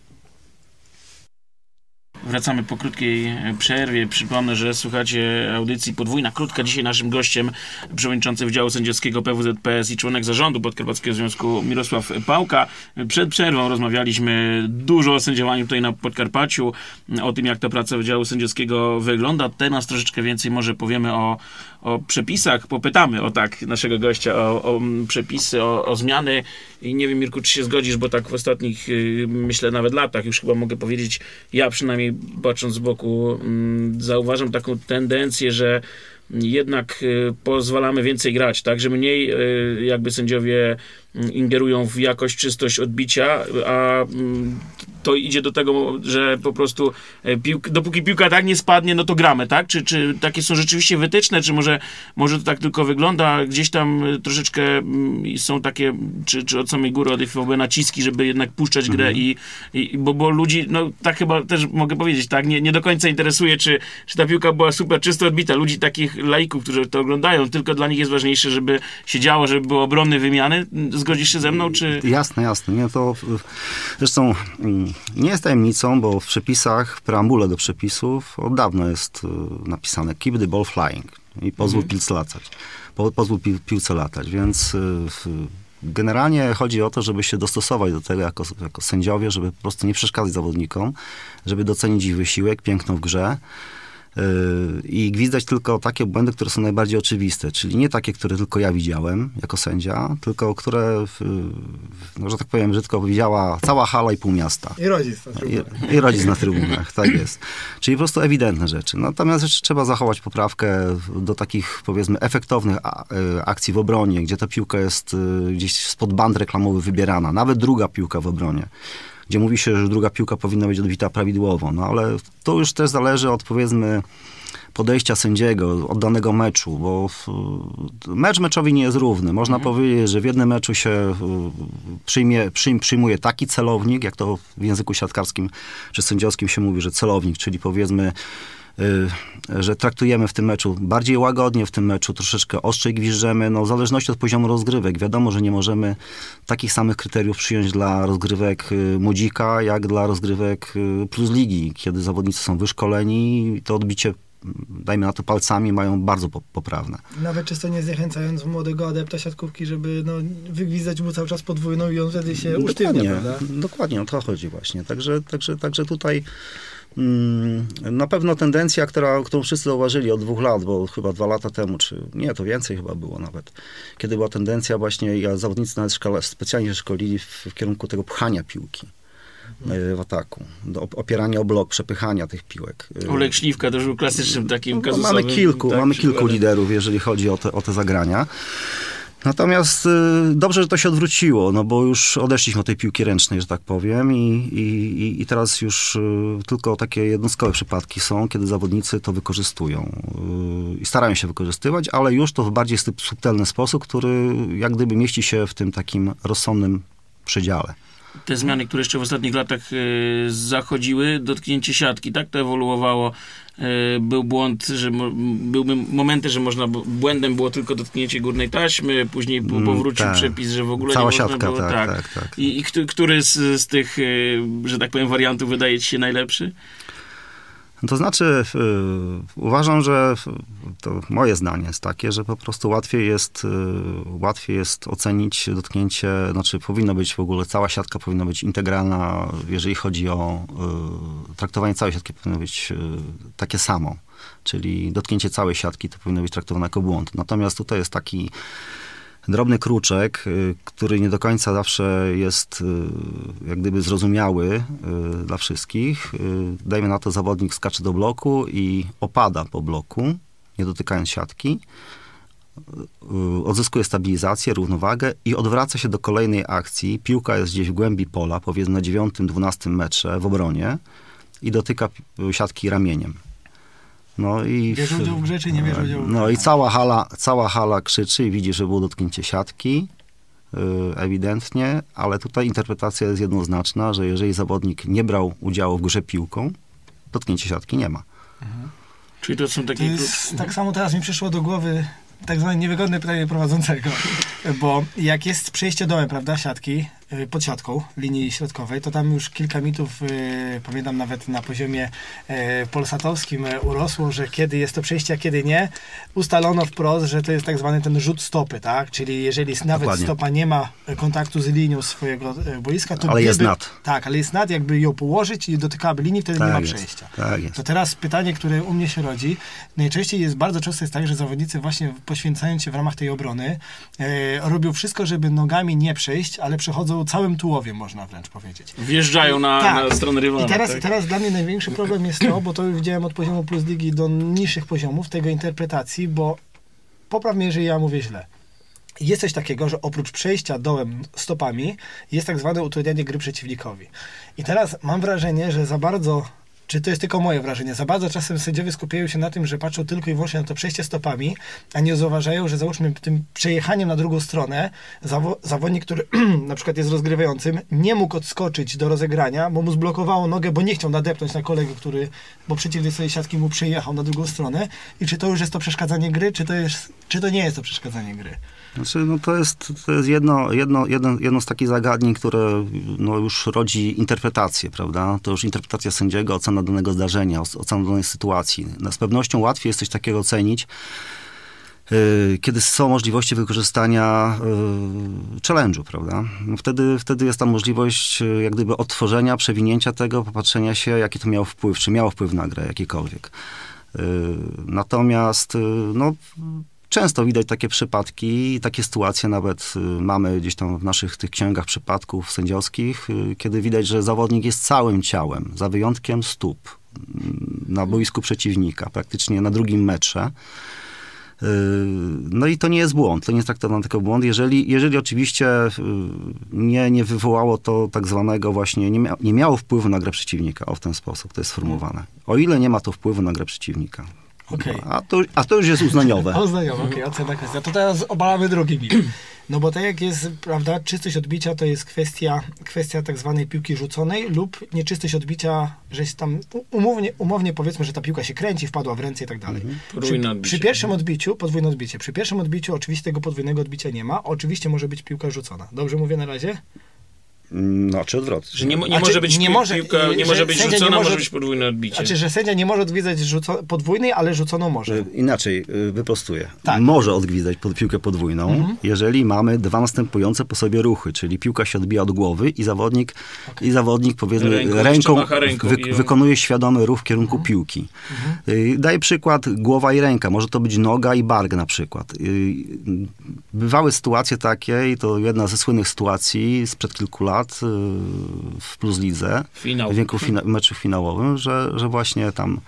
Wracamy po krótkiej przerwie. Przypomnę, że słuchacie audycji Podwójna Krótka. Dzisiaj naszym gościem przewodniczący Wydziału Sędziowskiego PWZPS i członek zarządu Podkarpackiego Związku Mirosław Pałka. Przed przerwą rozmawialiśmy dużo o sędziowaniu tutaj na Podkarpaciu, o tym, jak ta praca Wydziału Sędziowskiego wygląda. Teraz troszeczkę więcej może powiemy o przepisach. Popytamy naszego gościa o przepisy, o zmiany. I nie wiem, Mirku, czy się zgodzisz, bo tak w ostatnich, myślę, nawet latach, już chyba mogę powiedzieć, ja przynajmniej patrząc z boku, zauważam taką tendencję, że jednak pozwalamy więcej grać, tak, że mniej jakby sędziowie ingerują w jakość, czystość odbicia, a to idzie do tego, że po prostu dopóki piłka tak nie spadnie, no to gramy, tak? Czy takie są rzeczywiście wytyczne, czy może to tak tylko wygląda? Gdzieś tam troszeczkę są takie, czy od samej góry, od FIVB naciski, żeby jednak puszczać grę bo ludzi, no tak chyba też mogę powiedzieć, tak? Nie do końca interesuje, czy ta piłka była super czysto odbita. Ludzi takich laików, którzy to oglądają, tylko dla nich jest ważniejsze, żeby się działo, żeby były obronne wymiany. Zgodzisz się ze mną, czy... Jasne. Nie, to zresztą nie jest tajemnicą, bo w przepisach, w preambule do przepisów od dawna jest napisane keep the ball flying i pozwól piłce latać. Pozwól piłce latać, więc Generalnie chodzi o to, żeby się dostosować do tego jako sędziowie, żeby po prostu nie przeszkadzać zawodnikom, żeby docenić ich wysiłek, piękno w grze i gwizdać tylko takie błędy, które są najbardziej oczywiste, czyli nie takie, które tylko ja widziałem jako sędzia, tylko które, no, że tak powiem brzydko, widziała cała hala i pół miasta. I rodzic na trybunach. I rodzic na trybunach, tak jest. Czyli po prostu ewidentne rzeczy. Natomiast jeszcze trzeba zachować poprawkę do takich, powiedzmy, efektownych akcji w obronie, gdzie ta piłka jest gdzieś spod band reklamowych wybierana, nawet druga piłka w obronie, gdzie mówi się, że druga piłka powinna być odbita prawidłowo. No ale to już też zależy od, powiedzmy, podejścia sędziego, od danego meczu, bo mecz meczowi nie jest równy. Można powiedzieć, że w jednym meczu się przyjmuje taki celownik, jak to w języku siatkarskim czy sędziowskim się mówi, że celownik, czyli powiedzmy, że traktujemy w tym meczu bardziej łagodnie, w tym meczu troszeczkę ostrzej gwiżdżemy, no w zależności od poziomu rozgrywek. Wiadomo, że nie możemy takich samych kryteriów przyjąć dla rozgrywek młodzika, jak dla rozgrywek plus ligi, kiedy zawodnicy są wyszkoleni i to odbicie, dajmy na to palcami, mają bardzo poprawne. Nawet czysto nie zniechęcając młodego adepta siatkówki, żeby wygwizdać mu cały czas podwójną i on wtedy się usztywnia, prawda? Dokładnie, o to chodzi właśnie. Także tutaj na pewno tendencja, którą wszyscy zauważyli od 2 lat, bo chyba 2 lata temu, czy nie, to więcej chyba było nawet, kiedy była tendencja właśnie, zawodnicy nawet specjalnie szkolili w kierunku tego pchania piłki w ataku, opierania o blok, przepychania tych piłek. Oleg Śliwka też był klasycznym takim kazusowym. Mamy kilku liderów, jeżeli chodzi o te zagrania. Natomiast dobrze, że to się odwróciło, no bo już odeszliśmy od tej piłki ręcznej, że tak powiem, i teraz już tylko takie jednostkowe przypadki są, kiedy zawodnicy to wykorzystują i starają się wykorzystywać, ale już to w bardziej subtelny sposób, który jak gdyby mieści się w tym takim rozsądnym przedziale. Te zmiany, które jeszcze w ostatnich latach zachodziły, dotknięcie siatki, tak to ewoluowało. Był błąd, że były momenty, że błędem było tylko dotknięcie górnej taśmy, później powrócił przepis, że w ogóle cała nie można siatka, było. Tak. I który z tych, że tak powiem, wariantów wydaje ci się najlepszy? To znaczy, uważam, że to moje zdanie jest takie, że po prostu łatwiej jest ocenić dotknięcie, znaczy powinno być w ogóle, cała siatka powinna być integralna, jeżeli chodzi o traktowanie całej siatki, powinno być takie samo, czyli dotknięcie całej siatki to powinno być traktowane jako błąd. Natomiast tutaj jest taki drobny kruczek, który nie do końca zawsze jest jak gdyby zrozumiały dla wszystkich. Dajmy na to, zawodnik skacze do bloku i opada po bloku, nie dotykając siatki, odzyskuje stabilizację, równowagę i odwraca się do kolejnej akcji. Piłka jest gdzieś w głębi pola, powiedzmy na 9-12 metrze w obronie i dotyka siatki ramieniem. No i bierze udział w grze, czy nie bierze udziału w grze? No i cała hala krzyczy i widzi, że było dotknięcie siatki, ewidentnie, ale tutaj interpretacja jest jednoznaczna, że jeżeli zawodnik nie brał udziału w grze piłką, dotknięcie siatki nie ma. Czyli to są takie... Tak samo teraz mi przyszło do głowy tak zwane niewygodne pytanie prowadzącego, bo jak jest przejście dołem, prawda, siatki, pod siatką linii środkowej, to tam już kilka mitów, pamiętam nawet na poziomie polsatowskim urosło, że kiedy jest to przejście, a kiedy nie. Ustalono wprost, że to jest tak zwany ten rzut stopy, tak? Czyli jeżeli nawet Dokładnie. Stopa nie ma kontaktu z linią swojego boiska, to ale jest nad. Tak, ale jest nad, jakby ją położyć i dotykałaby linii, wtedy nie ma przejścia. Tak jest. To teraz pytanie, które u mnie się rodzi, najczęściej bardzo często jest tak, że zawodnicy właśnie poświęcając się w ramach tej obrony, robią wszystko, żeby nogami nie przejść, ale przechodzą całym tułowiem, można wręcz powiedzieć. Wjeżdżają na stronę rywala. I teraz dla mnie największy problem jest to, bo to już widziałem od poziomu plus ligi do niższych poziomów tego interpretacji, bo popraw mnie, jeżeli ja mówię źle. Jest coś takiego, że oprócz przejścia dołem stopami jest tak zwane utrudnianie gry przeciwnikowi. I teraz mam wrażenie, że za bardzo, czy to jest tylko moje wrażenie, za bardzo czasem sędziowie skupiają się na tym, że patrzą tylko i wyłącznie na to przejście stopami, a nie zauważają, że załóżmy tym przejechaniem na drugą stronę zawodnik, który na przykład jest rozgrywającym, nie mógł odskoczyć do rozegrania, bo mu zblokowało nogę, bo nie chciał nadepnąć na kolegę, bo przeciwnej swojej siatki mu przejechał na drugą stronę. I czy to już jest to przeszkadzanie gry, czy to nie jest to przeszkadzanie gry? Znaczy, no to jest jedno z takich zagadnień, które no już rodzi interpretację, prawda? To już interpretacja sędziego, ocena danego zdarzenia, ocena danej sytuacji. Z pewnością łatwiej jest coś takiego ocenić kiedy są możliwości wykorzystania challenge'u, prawda? No wtedy jest tam możliwość jak gdyby odtworzenia, przewinięcia tego, popatrzenia się, jaki to miało wpływ, czy miało wpływ na grę jakikolwiek. Natomiast no, często widać takie przypadki, takie sytuacje nawet mamy gdzieś tam w naszych tych księgach przypadków sędziowskich, kiedy widać, że zawodnik jest całym ciałem, za wyjątkiem stóp, na boisku przeciwnika, praktycznie na drugim metrze. No i to nie jest błąd, to nie jest traktowany jako błąd, jeżeli oczywiście nie wywołało to tak zwanego właśnie, nie miało wpływu na grę przeciwnika, w ten sposób to jest sformułowane. O ile nie ma to wpływu na grę przeciwnika. Okay. No, a to już jest uznaniowe. Uznaniowe, okej, ocena kwestia. To teraz obalamy drugi mit. No bo tak jak jest, prawda, czystość odbicia to jest kwestia tak zwanej piłki rzuconej lub nieczystość odbicia, że jest tam umownie powiedzmy, że ta piłka się kręci, wpadła w ręce i tak dalej. Przy pierwszym odbiciu, podwójne odbicie, przy pierwszym odbiciu oczywiście tego podwójnego odbicia nie ma, oczywiście może być piłka rzucona. Dobrze mówię na razie? No, czy odwrotnie. Że nie może być piłka, nie może być rzucona, może być podwójne odbicie. Znaczy, że sędzia nie może odgwizdać podwójnej, ale rzuconą może. Inaczej, wyprostuję. Tak. Może odgwizdać piłkę podwójną, jeżeli mamy dwa następujące po sobie ruchy, czyli piłka się odbija od głowy i zawodnik powiedzmy ręką wykonuje świadomy ruch w kierunku piłki. Daję przykład głowa i ręka, może to być noga i bark na przykład. Bywały sytuacje takie, i to jedna ze słynnych sytuacji sprzed kilku lat, w Plus Lidze, w wieku meczu finałowym, że właśnie tam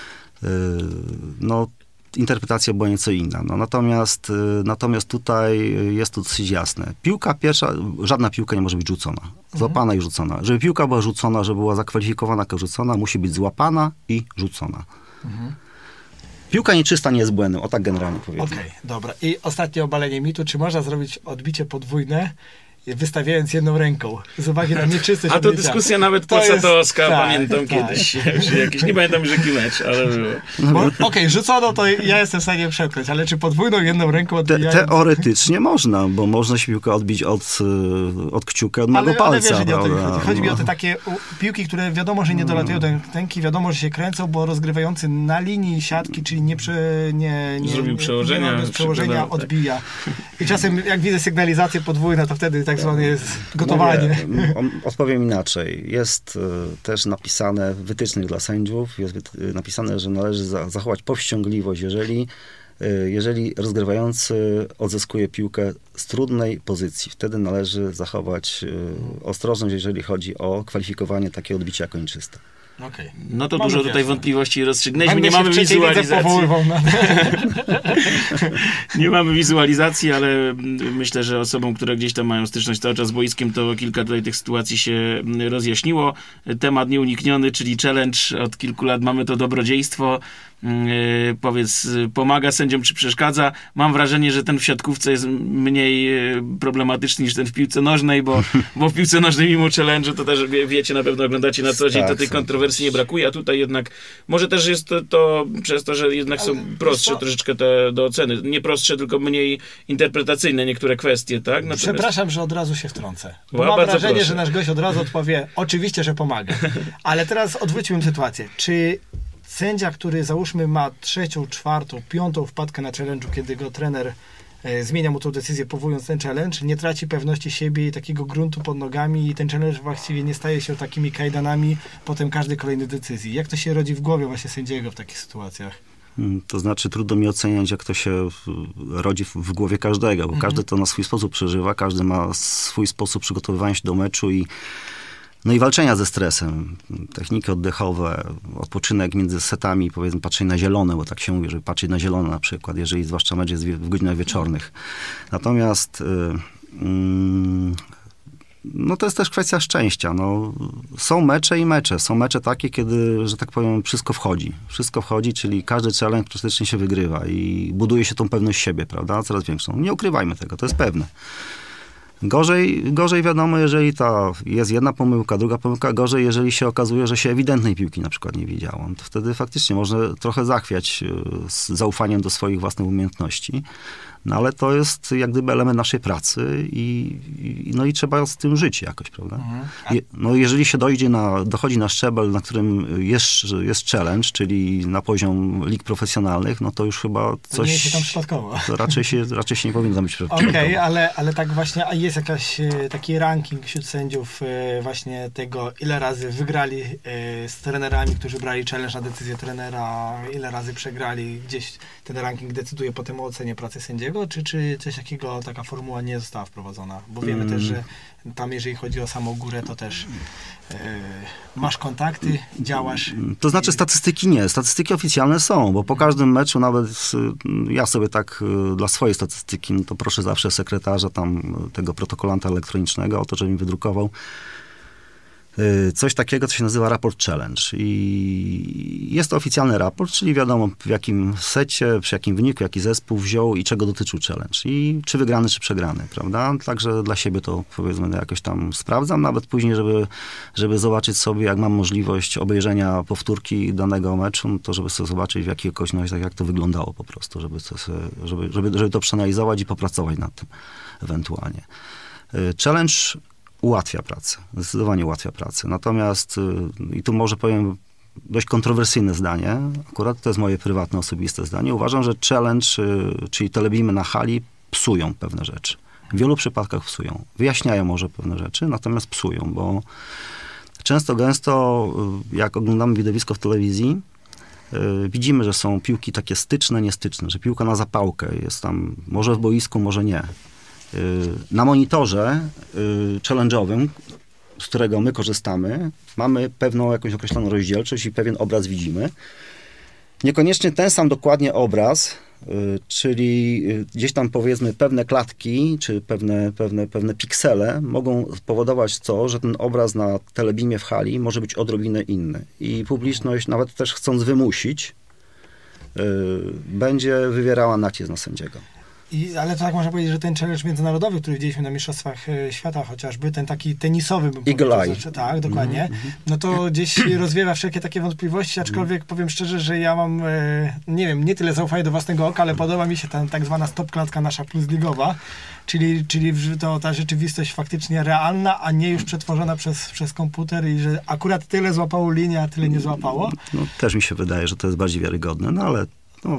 no, interpretacja była nieco inna. No, natomiast tutaj jest to dosyć jasne. Piłka pierwsza, żadna piłka nie może być rzucona. Złapana i rzucona. Żeby piłka była rzucona, żeby była zakwalifikowana jako rzucona, musi być złapana i rzucona. Piłka nieczysta nie jest błędem, o tak generalnie powiedzmy. Okej, dobra. I ostatnie obalenie mitu, czy można zrobić odbicie podwójne, wystawiając jedną ręką, z uwagi na nieczystość odbicia. A to dyskusja nawet Pocatowska, pamiętam kiedyś. Jakiś, nie pamiętam już jaki mecz, ale było. Okej, rzucono to ja jestem w stanie przepchnąć, ale czy podwójną jedną ręką odbijając? Teoretycznie można, bo można się piłkę odbić od kciuka, od małego palca. Ale wiesz, chodzi mi o te takie piłki, które wiadomo, że nie dolatują do ręki, wiadomo, że się kręcą, bo rozgrywający na linii siatki, czyli nie zrobił przełożenia, bez przełożenia odbija. I czasem jak widzę sygnalizację podwójną, to wtedy tak zwane jest gotowanie. Odpowiem inaczej. Jest też napisane w wytycznych dla sędziów, jest napisane, że należy zachować powściągliwość, jeżeli rozgrywający odzyskuje piłkę z trudnej pozycji. Wtedy należy zachować ostrożność, jeżeli chodzi o kwalifikowanie takiego odbicia jako nieczyste. Okay. No to dużo tutaj wątpliwości rozstrzygnęliśmy. Nie mamy wizualizacji. Nie mamy wizualizacji, ale myślę, że osobom, które gdzieś tam mają styczność cały czas z boiskiem, to kilka tutaj tych sytuacji się rozjaśniło. Temat nieunikniony, czyli challenge. Od kilku lat mamy to dobrodziejstwo. Powiedz, pomaga sędziom czy przeszkadza? Mam wrażenie, że ten w siatkówce jest mniej problematyczny niż ten w piłce nożnej, bo w piłce nożnej mimo challenge'u to też wiecie, na pewno oglądacie na co dzień, to tych kontrowersji nie brakuje, a tutaj jednak może też jest to przez to, że jednak są prostsze troszeczkę te do oceny. Nie prostsze, tylko mniej interpretacyjne niektóre kwestie, tak? Natomiast... Przepraszam, że od razu się wtrącę. Bo mam wrażenie, że nasz gość od razu odpowie, oczywiście, że pomaga. Ale teraz odwróćmy sytuację. Czy sędzia, który załóżmy ma 3., 4., 5. wpadkę na challenge'u, kiedy go trener zmienia mu tą decyzję, powołując ten challenge, nie traci pewności siebie i takiego gruntu pod nogami i ten challenge właściwie nie staje się takimi kajdanami potem każdej kolejnej decyzji. Jak to się rodzi w głowie właśnie sędziego w takich sytuacjach? To znaczy trudno mi oceniać, jak to się rodzi w głowie każdego, bo każdy to na swój sposób przeżywa, każdy ma swój sposób przygotowywania się do meczu i walczenia ze stresem. Techniki oddechowe, odpoczynek między setami, powiedzmy patrzeć na zielone, bo tak się mówi, żeby patrzeć na zielone na przykład, jeżeli zwłaszcza mecz jest w godzinach wieczornych. Natomiast no to jest też kwestia szczęścia. No, są mecze i mecze. Są mecze takie, kiedy, że tak powiem, wszystko wchodzi. Wszystko wchodzi, czyli każdy challenge praktycznie się wygrywa i buduje się tą pewność siebie, prawda? Coraz większą. Nie ukrywajmy tego, to jest pewne. Gorzej wiadomo, jeżeli to jest jedna pomyłka, druga pomyłka, gorzej, jeżeli się okazuje, że się ewidentnej piłki na przykład nie widziało. To wtedy faktycznie można trochę zachwiać z zaufaniem do swoich własnych umiejętności. No ale to jest jak gdyby element naszej pracy i trzeba z tym żyć jakoś, prawda? No jeżeli się dochodzi na szczebel, na którym jest challenge, czyli na poziom lig profesjonalnych, no to już chyba coś... Nie się tam przypadkowo. To raczej się nie powinno być przypadkowo. Okej, ale tak właśnie, a jest jakiś taki ranking wśród sędziów właśnie tego, ile razy wygrali z trenerami, którzy brali challenge na decyzję trenera, ile razy przegrali, gdzieś ten ranking decyduje potem o ocenie pracy sędziego, czy coś takiego, taka formuła nie została wprowadzona? Bo wiemy też, że tam jeżeli chodzi o samą górę, to też masz kontakty, działasz. To znaczy statystyki nie. Statystyki oficjalne są, bo po każdym meczu, nawet ja sobie tak dla swojej statystyki, no to proszę zawsze sekretarza tam tego protokolanta elektronicznego o to, żeby mi wydrukował coś takiego, co się nazywa raport challenge. I jest to oficjalny raport, czyli wiadomo w jakim secie, przy jakim wyniku, jaki zespół wziął i czego dotyczył challenge. I czy wygrany, czy przegrany, prawda? Także dla siebie to powiedzmy jakoś tam sprawdzam, nawet później, żeby zobaczyć sobie, jak mam możliwość obejrzenia powtórki danego meczu, no to żeby sobie zobaczyć w jakich okolicznościach, jak to wyglądało po prostu, żeby to przeanalizować i popracować nad tym ewentualnie. Challenge ułatwia pracę, zdecydowanie ułatwia pracę. Natomiast, i tu może powiem dość kontrowersyjne zdanie, akurat to jest moje prywatne, osobiste zdanie, uważam, że challenge, czyli telebimy na hali, psują pewne rzeczy. W wielu przypadkach psują. Wyjaśniają może pewne rzeczy, natomiast psują, bo gęsto, jak oglądamy widowisko w telewizji, widzimy, że są piłki takie styczne, niestyczne, że piłka na zapałkę jest tam, może w boisku, może nie. Na monitorze challenge'owym, z którego my korzystamy, mamy pewną jakąś określoną rozdzielczość i pewien obraz widzimy. Niekoniecznie ten sam dokładnie obraz, czyli gdzieś tam powiedzmy pewne klatki, czy pewne piksele mogą spowodować to, że ten obraz na telebimie w hali może być odrobinę inny. I publiczność, nawet też chcąc wymusić, będzie wywierała nacisk na sędziego. Ale to tak można powiedzieć, że ten challenge międzynarodowy, który widzieliśmy na Mistrzostwach Świata chociażby, ten taki tenisowy, bym powiedział. Tak, dokładnie. No to gdzieś rozwiewa wszelkie takie wątpliwości, aczkolwiek powiem szczerze, że ja mam, nie wiem, nie tyle zaufanie do własnego oka, ale podoba mi się ta tak zwana stop-klatka nasza plusligowa, czyli to ta rzeczywistość faktycznie realna, a nie już przetworzona przez komputer i że akurat tyle złapało linię, a tyle nie złapało. No, też mi się wydaje, że to jest bardziej wiarygodne, no ale...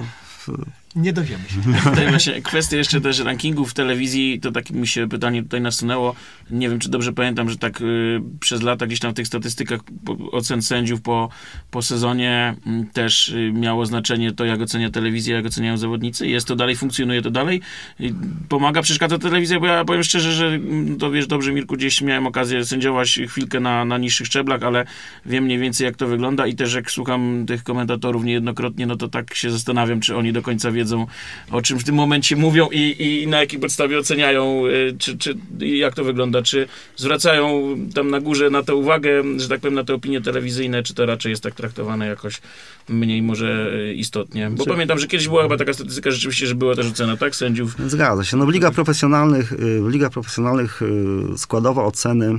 Nie dowiemy się. Tutaj właśnie kwestia jeszcze też rankingów w telewizji, to takie mi się pytanie tutaj nasunęło. Nie wiem, czy dobrze pamiętam, że tak przez lata gdzieś tam w tych statystykach ocen sędziów po sezonie też miało znaczenie to, jak ocenia telewizja, jak oceniają zawodnicy. Jest to dalej, funkcjonuje to dalej. Pomaga, przeszkadza telewizja, bo ja powiem szczerze, że to wiesz dobrze, Mirku, gdzieś miałem okazję sędziować chwilkę na niższych szczeblach, ale wiem mniej więcej, jak to wygląda i też jak słucham tych komentatorów niejednokrotnie, no to tak się zastanawiam, czy oni do końca wiedzą, o czym w tym momencie mówią i na jakiej podstawie oceniają, czy jak to wygląda, czy zwracają tam na górze na to uwagę, że tak powiem, na te opinie telewizyjne, czy to raczej jest tak traktowane jakoś mniej może istotnie. Bo pamiętam, że kiedyś była chyba taka statystyka rzeczywiście, że była też ocena, tak, sędziów? Zgadza się. No w ligach profesjonalnych składowa oceny,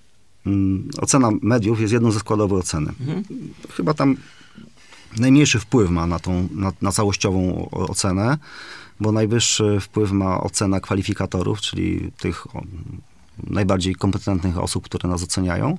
ocena mediów jest jedną ze składowych oceny. Chyba tam najmniejszy wpływ ma na całościową ocenę, bo najwyższy wpływ ma ocena kwalifikatorów, czyli tych najbardziej kompetentnych osób, które nas oceniają.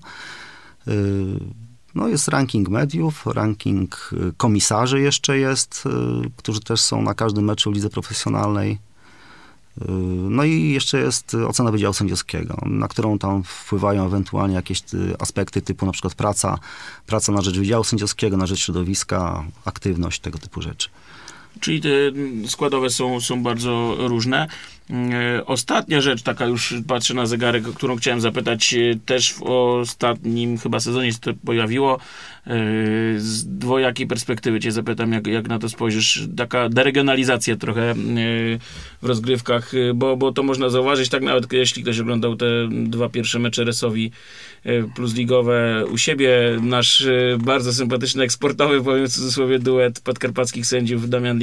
No jest ranking mediów, ranking komisarzy jeszcze jest, którzy też są na każdym meczu w lidze profesjonalnej. No i jeszcze jest ocena Wydziału Sędziowskiego, na którą tam wpływają ewentualnie jakieś aspekty typu na przykład praca na rzecz Wydziału Sędziowskiego, na rzecz środowiska, aktywność, tego typu rzeczy. Czyli te składowe są bardzo różne. Ostatnia rzecz, taka już patrzę na zegarek, o którą chciałem zapytać, też w ostatnim chyba sezonie się to pojawiło. Z dwojakiej perspektywy cię zapytam, jak na to spojrzysz. Taka deregionalizacja trochę w rozgrywkach, bo to można zauważyć, tak nawet jeśli ktoś oglądał te dwa pierwsze mecze Resowi plus ligowe u siebie, nasz bardzo sympatyczny eksportowy, powiem w cudzysłowie, duet podkarpackich sędziów Damian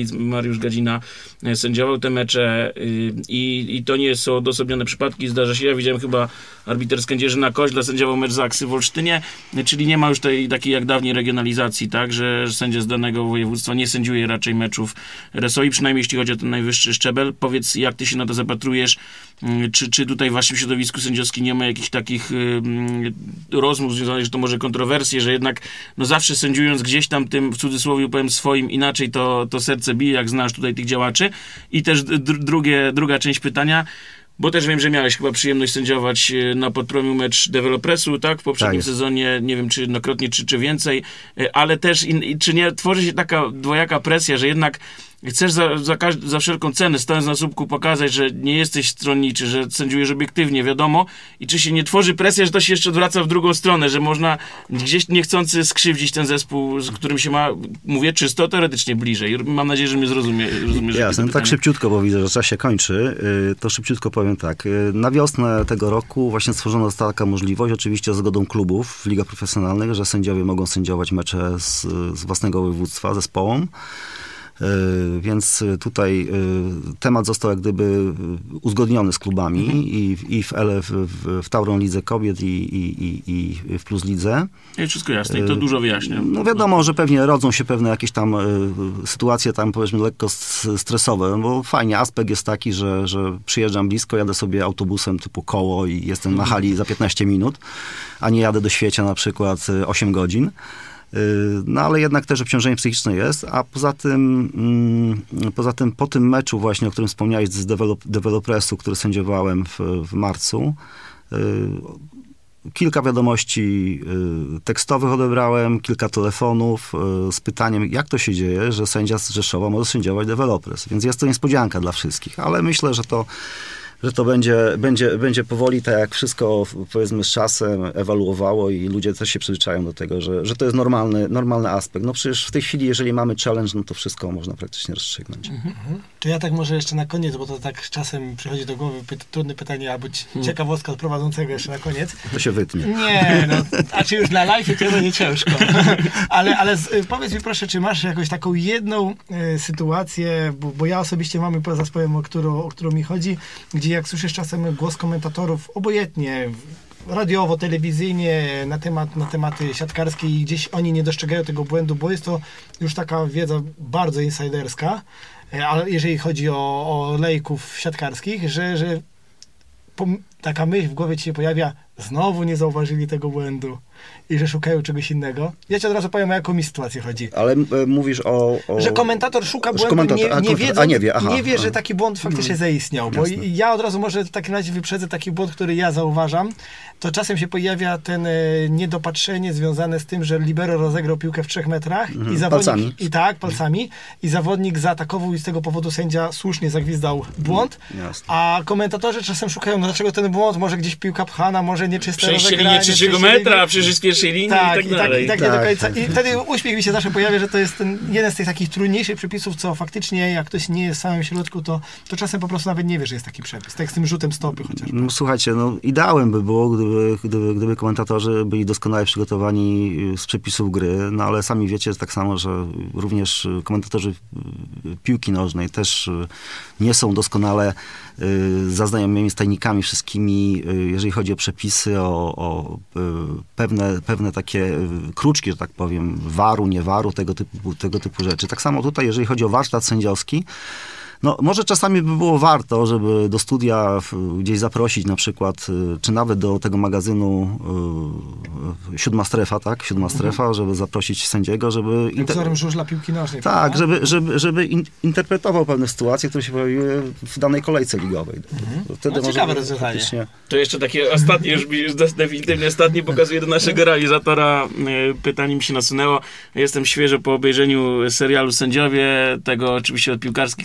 Gliwic Mariusz Gadzina sędziował te mecze i to nie są odosobnione przypadki, zdarza się. Ja widziałem chyba arbiter z Kędzierzyna Koźla sędziował mecz Zaksy w Olsztynie, czyli nie ma już tej takiej jak dawniej regionalizacji, tak, że sędzia z danego województwa nie sędziuje raczej meczów RSO, przynajmniej jeśli chodzi o ten najwyższy szczebel. Powiedz, jak ty się na to zapatrujesz, czy tutaj w waszym środowisku sędziowskim nie ma jakichś takich rozmów związanych, że to może kontrowersje, że jednak no zawsze sędziując gdzieś tam tym, w cudzysłowie powiem, swoim inaczej to serce bije, jak znasz tutaj tych działaczy. I też druga część pytania, bo też wiem, że miałeś chyba przyjemność sędziować na Podpromiu mecz Developressu, tak? W poprzednim sezonie, nie wiem, czy jednokrotnie, czy więcej, ale też czy nie tworzy się taka dwojaka presja, że jednak chcesz za wszelką cenę, stojąc na słupku, pokazać, że nie jesteś stronniczy, że sędziujesz obiektywnie, wiadomo, i czy się nie tworzy presja, że to się jeszcze odwraca w drugą stronę, że można gdzieś niechcący skrzywdzić ten zespół, z którym się ma, mówię, czysto teoretycznie bliżej. Mam nadzieję, że mnie rozumiesz. Jasne, tak szybciutko, bo widzę, że czas się kończy, to szybciutko powiem tak. Na wiosnę tego roku właśnie stworzono taka możliwość, oczywiście z zgodą klubów w ligach profesjonalnych, że sędziowie mogą sędziować mecze z własnego województwa zespołom. Więc tutaj temat został jak gdyby uzgodniony z klubami i w Tauron Lidze Kobiet i w Plus Lidze. I wszystko jasne, i to dużo wyjaśnia. No wiadomo, że pewnie rodzą się pewne jakieś tam sytuacje tam powiedzmy lekko stresowe, bo fajnie, aspekt jest taki, że przyjeżdżam blisko, jadę sobie autobusem typu koło i jestem na hali za 15 minut, a nie jadę do Świecia na przykład 8 godzin. No ale jednak też obciążenie psychiczne jest, a poza tym po tym meczu właśnie, o którym wspomniałeś z Developressu, który sędziowałem w marcu, kilka wiadomości tekstowych odebrałem, kilka telefonów z pytaniem, jak to się dzieje, że sędzia z Rzeszowa może sędziować Developres. Więc jest to niespodzianka dla wszystkich, ale myślę, że to będzie powoli, tak jak wszystko, powiedzmy, z czasem ewoluowało i ludzie też się przyzwyczają do tego, że to jest normalny aspekt. No przecież w tej chwili, jeżeli mamy challenge, no to wszystko można praktycznie rozstrzygnąć. To ja tak może jeszcze na koniec, bo to tak czasem przychodzi do głowy trudne pytanie, albo ciekawostka od prowadzącego jeszcze na koniec. To się wytnie. Nie, no, a czy już na live to będzie ciężko. ale powiedz mi proszę, czy masz jakąś taką jedną sytuację, bo ja osobiście mam, zaraz powiem, o którą mi chodzi, gdzie jak słyszysz czasem głos komentatorów, obojętnie, radiowo, telewizyjnie, na tematy siatkarskie i gdzieś oni nie dostrzegają tego błędu, bo jest to już taka wiedza bardzo insiderska, ale jeżeli chodzi o lejków siatkarskich, że taka myśl w głowie ci się pojawia, znowu nie zauważyli tego błędu i że szukają czegoś innego. Ja ci od razu powiem, o jaką mi sytuację chodzi. Ale mówisz o... Że komentator szuka błędu, nie wie, że taki błąd faktycznie zaistniał. Bo ja od razu może w takim razie wyprzedzę taki błąd, który ja zauważam. To czasem się pojawia ten niedopatrzenie związane z tym, że libero rozegrał piłkę w 3 metrach i zawodnik... Palcami. Palcami. I zawodnik zaatakował i z tego powodu sędzia słusznie zagwizdał błąd. A komentatorzy czasem szukają, no dlaczego ten błąd, może gdzieś piłka pchana, może nieczyste rozegranie. Przejście linię 3 metra, a przecież z pierwszej linii tak, i tak dalej. I tak nie do końca. I wtedy uśmiech mi się zawsze pojawia, że to jest jeden z tych takich trudniejszych przepisów, co faktycznie, jak ktoś nie jest w samym środku, to czasem po prostu nawet nie wie, że jest taki przepis. Tak z tym rzutem stopy chociażby. No, słuchajcie, no ideałem by było, gdyby komentatorzy byli doskonale przygotowani z przepisów gry, no ale sami wiecie tak samo, że również komentatorzy piłki nożnej też nie są doskonale zaznajomieni z tajnikami wszystkimi, jeżeli chodzi o przepisy, o pewne takie kruczki, że tak powiem, waru, nie waru, tego typu rzeczy. Tak samo tutaj, jeżeli chodzi o warsztat sędziowski, no może czasami by było warto, żeby do studia gdzieś zaprosić na przykład, czy nawet do tego magazynu Siódma Strefa, tak? Siódma Strefa, żeby zaprosić sędziego, żeby... Wzorem żużla piłki nożnej. Tak, żeby interpretował pewne sytuacje, które się pojawiły w danej kolejce ligowej. Wtedy ciekawe rozwiązanie. To jeszcze takie ostatnie, już definitywnie ostatnie pokazuje do naszego realizatora. Pytanie mi się nasunęło. Jestem świeżo po obejrzeniu serialu Sędziowie, tego oczywiście od piłkarskich sędziach.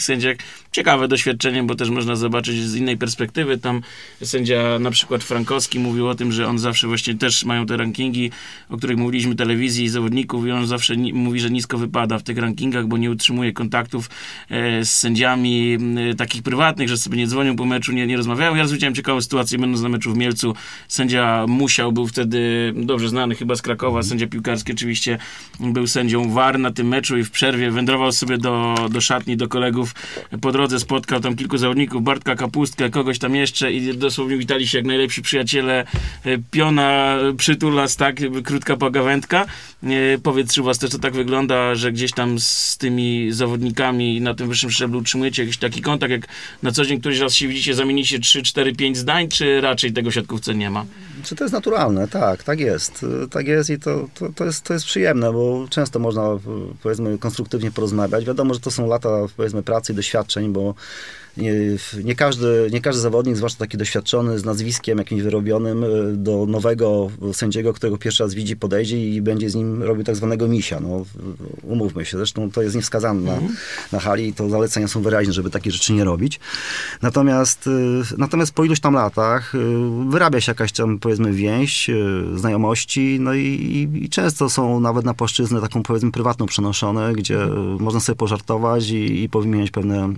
ciekawe doświadczenie, bo też można zobaczyć z innej perspektywy. Tam sędzia na przykład Frankowski mówił o tym, że on zawsze właśnie też mają te rankingi, o których mówiliśmy, telewizji i zawodników, i on zawsze mówi, że nisko wypada w tych rankingach, bo nie utrzymuje kontaktów z sędziami takich prywatnych, że sobie nie dzwonią po meczu, nie rozmawiają. Ja widziałem ciekawą sytuację, będąc na meczu w Mielcu. Sędzia Musiał był wtedy dobrze znany chyba z Krakowa, sędzia piłkarski oczywiście, był sędzią VAR na tym meczu i w przerwie wędrował sobie do szatni, do kolegów. Po drodze spotkał tam kilku zawodników, Bartka Kapustkę, kogoś tam jeszcze i dosłownie witali się jak najlepsi przyjaciele. Piona, przytulas, tak, krótka pogawędka. Powiedz, czy u was też to tak wygląda, że gdzieś tam z tymi zawodnikami na tym wyższym szczeblu utrzymujecie jakiś taki kontakt, jak na co dzień któryś raz się widzicie, zamienicie 3, 4, 5 zdań, czy raczej tego w siatkówce nie ma? Czy to jest naturalne? Tak jest. Tak jest i to jest przyjemne, bo często można, powiedzmy, konstruktywnie porozmawiać. Wiadomo, że to są lata, powiedzmy, pracy i doświadczeń, bo nie każdy zawodnik, zwłaszcza taki doświadczony, z nazwiskiem jakimś wyrobionym, do nowego sędziego, którego pierwszy raz widzi, podejdzie i będzie z nim robił tak zwanego misia. No, umówmy się, zresztą to jest niewskazane na hali i to zalecenia są wyraźne, żeby takie rzeczy nie robić. Natomiast po iluś tam latach wyrabia się jakaś tam, powiedzmy, więź, znajomości, no i często są nawet na płaszczyznę taką, powiedzmy, prywatną przenoszone, gdzie można sobie pożartować i powymieniać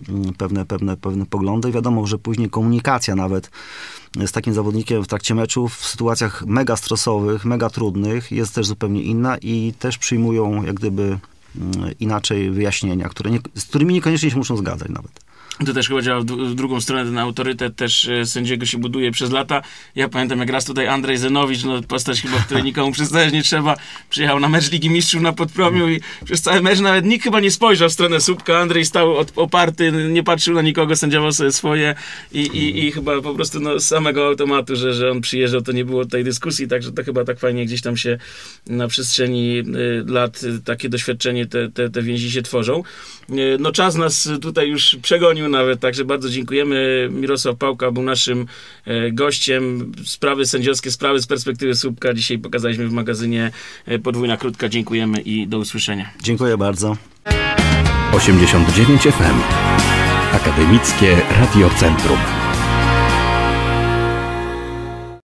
pewne poglądy. Wiadomo, że później komunikacja nawet z takim zawodnikiem w trakcie meczów w sytuacjach mega stresowych, mega trudnych jest też zupełnie inna i też przyjmują jak gdyby inaczej wyjaśnienia, z którymi niekoniecznie się muszą zgadzać nawet. To też chyba działa w drugą stronę, ten autorytet też sędziego się buduje przez lata. Ja pamiętam, jak raz tutaj Andrzej Zenowicz, no postać chyba, której nikomu przedstawiać nie trzeba, przyjechał na mecz Ligi Mistrzów na Podpromiu i przez cały mecz nawet nikt chyba nie spojrzał w stronę słupka. Andrzej stał oparty, nie patrzył na nikogo, sędziował sobie swoje i chyba po prostu z samego automatu, że on przyjeżdżał, to nie było tej dyskusji, także to chyba tak fajnie gdzieś tam się na przestrzeni lat takie doświadczenie, te więzi się tworzą. No czas nas tutaj już przegonił nawet, także bardzo dziękujemy. Mirosław Pałka był naszym gościem. Sprawy sędziowskie, sprawy z perspektywy słupka dzisiaj pokazaliśmy w magazynie Podwójna Krótka. Dziękujemy i do usłyszenia. Dziękuję bardzo. 89 FM. Akademickie Radio Centrum.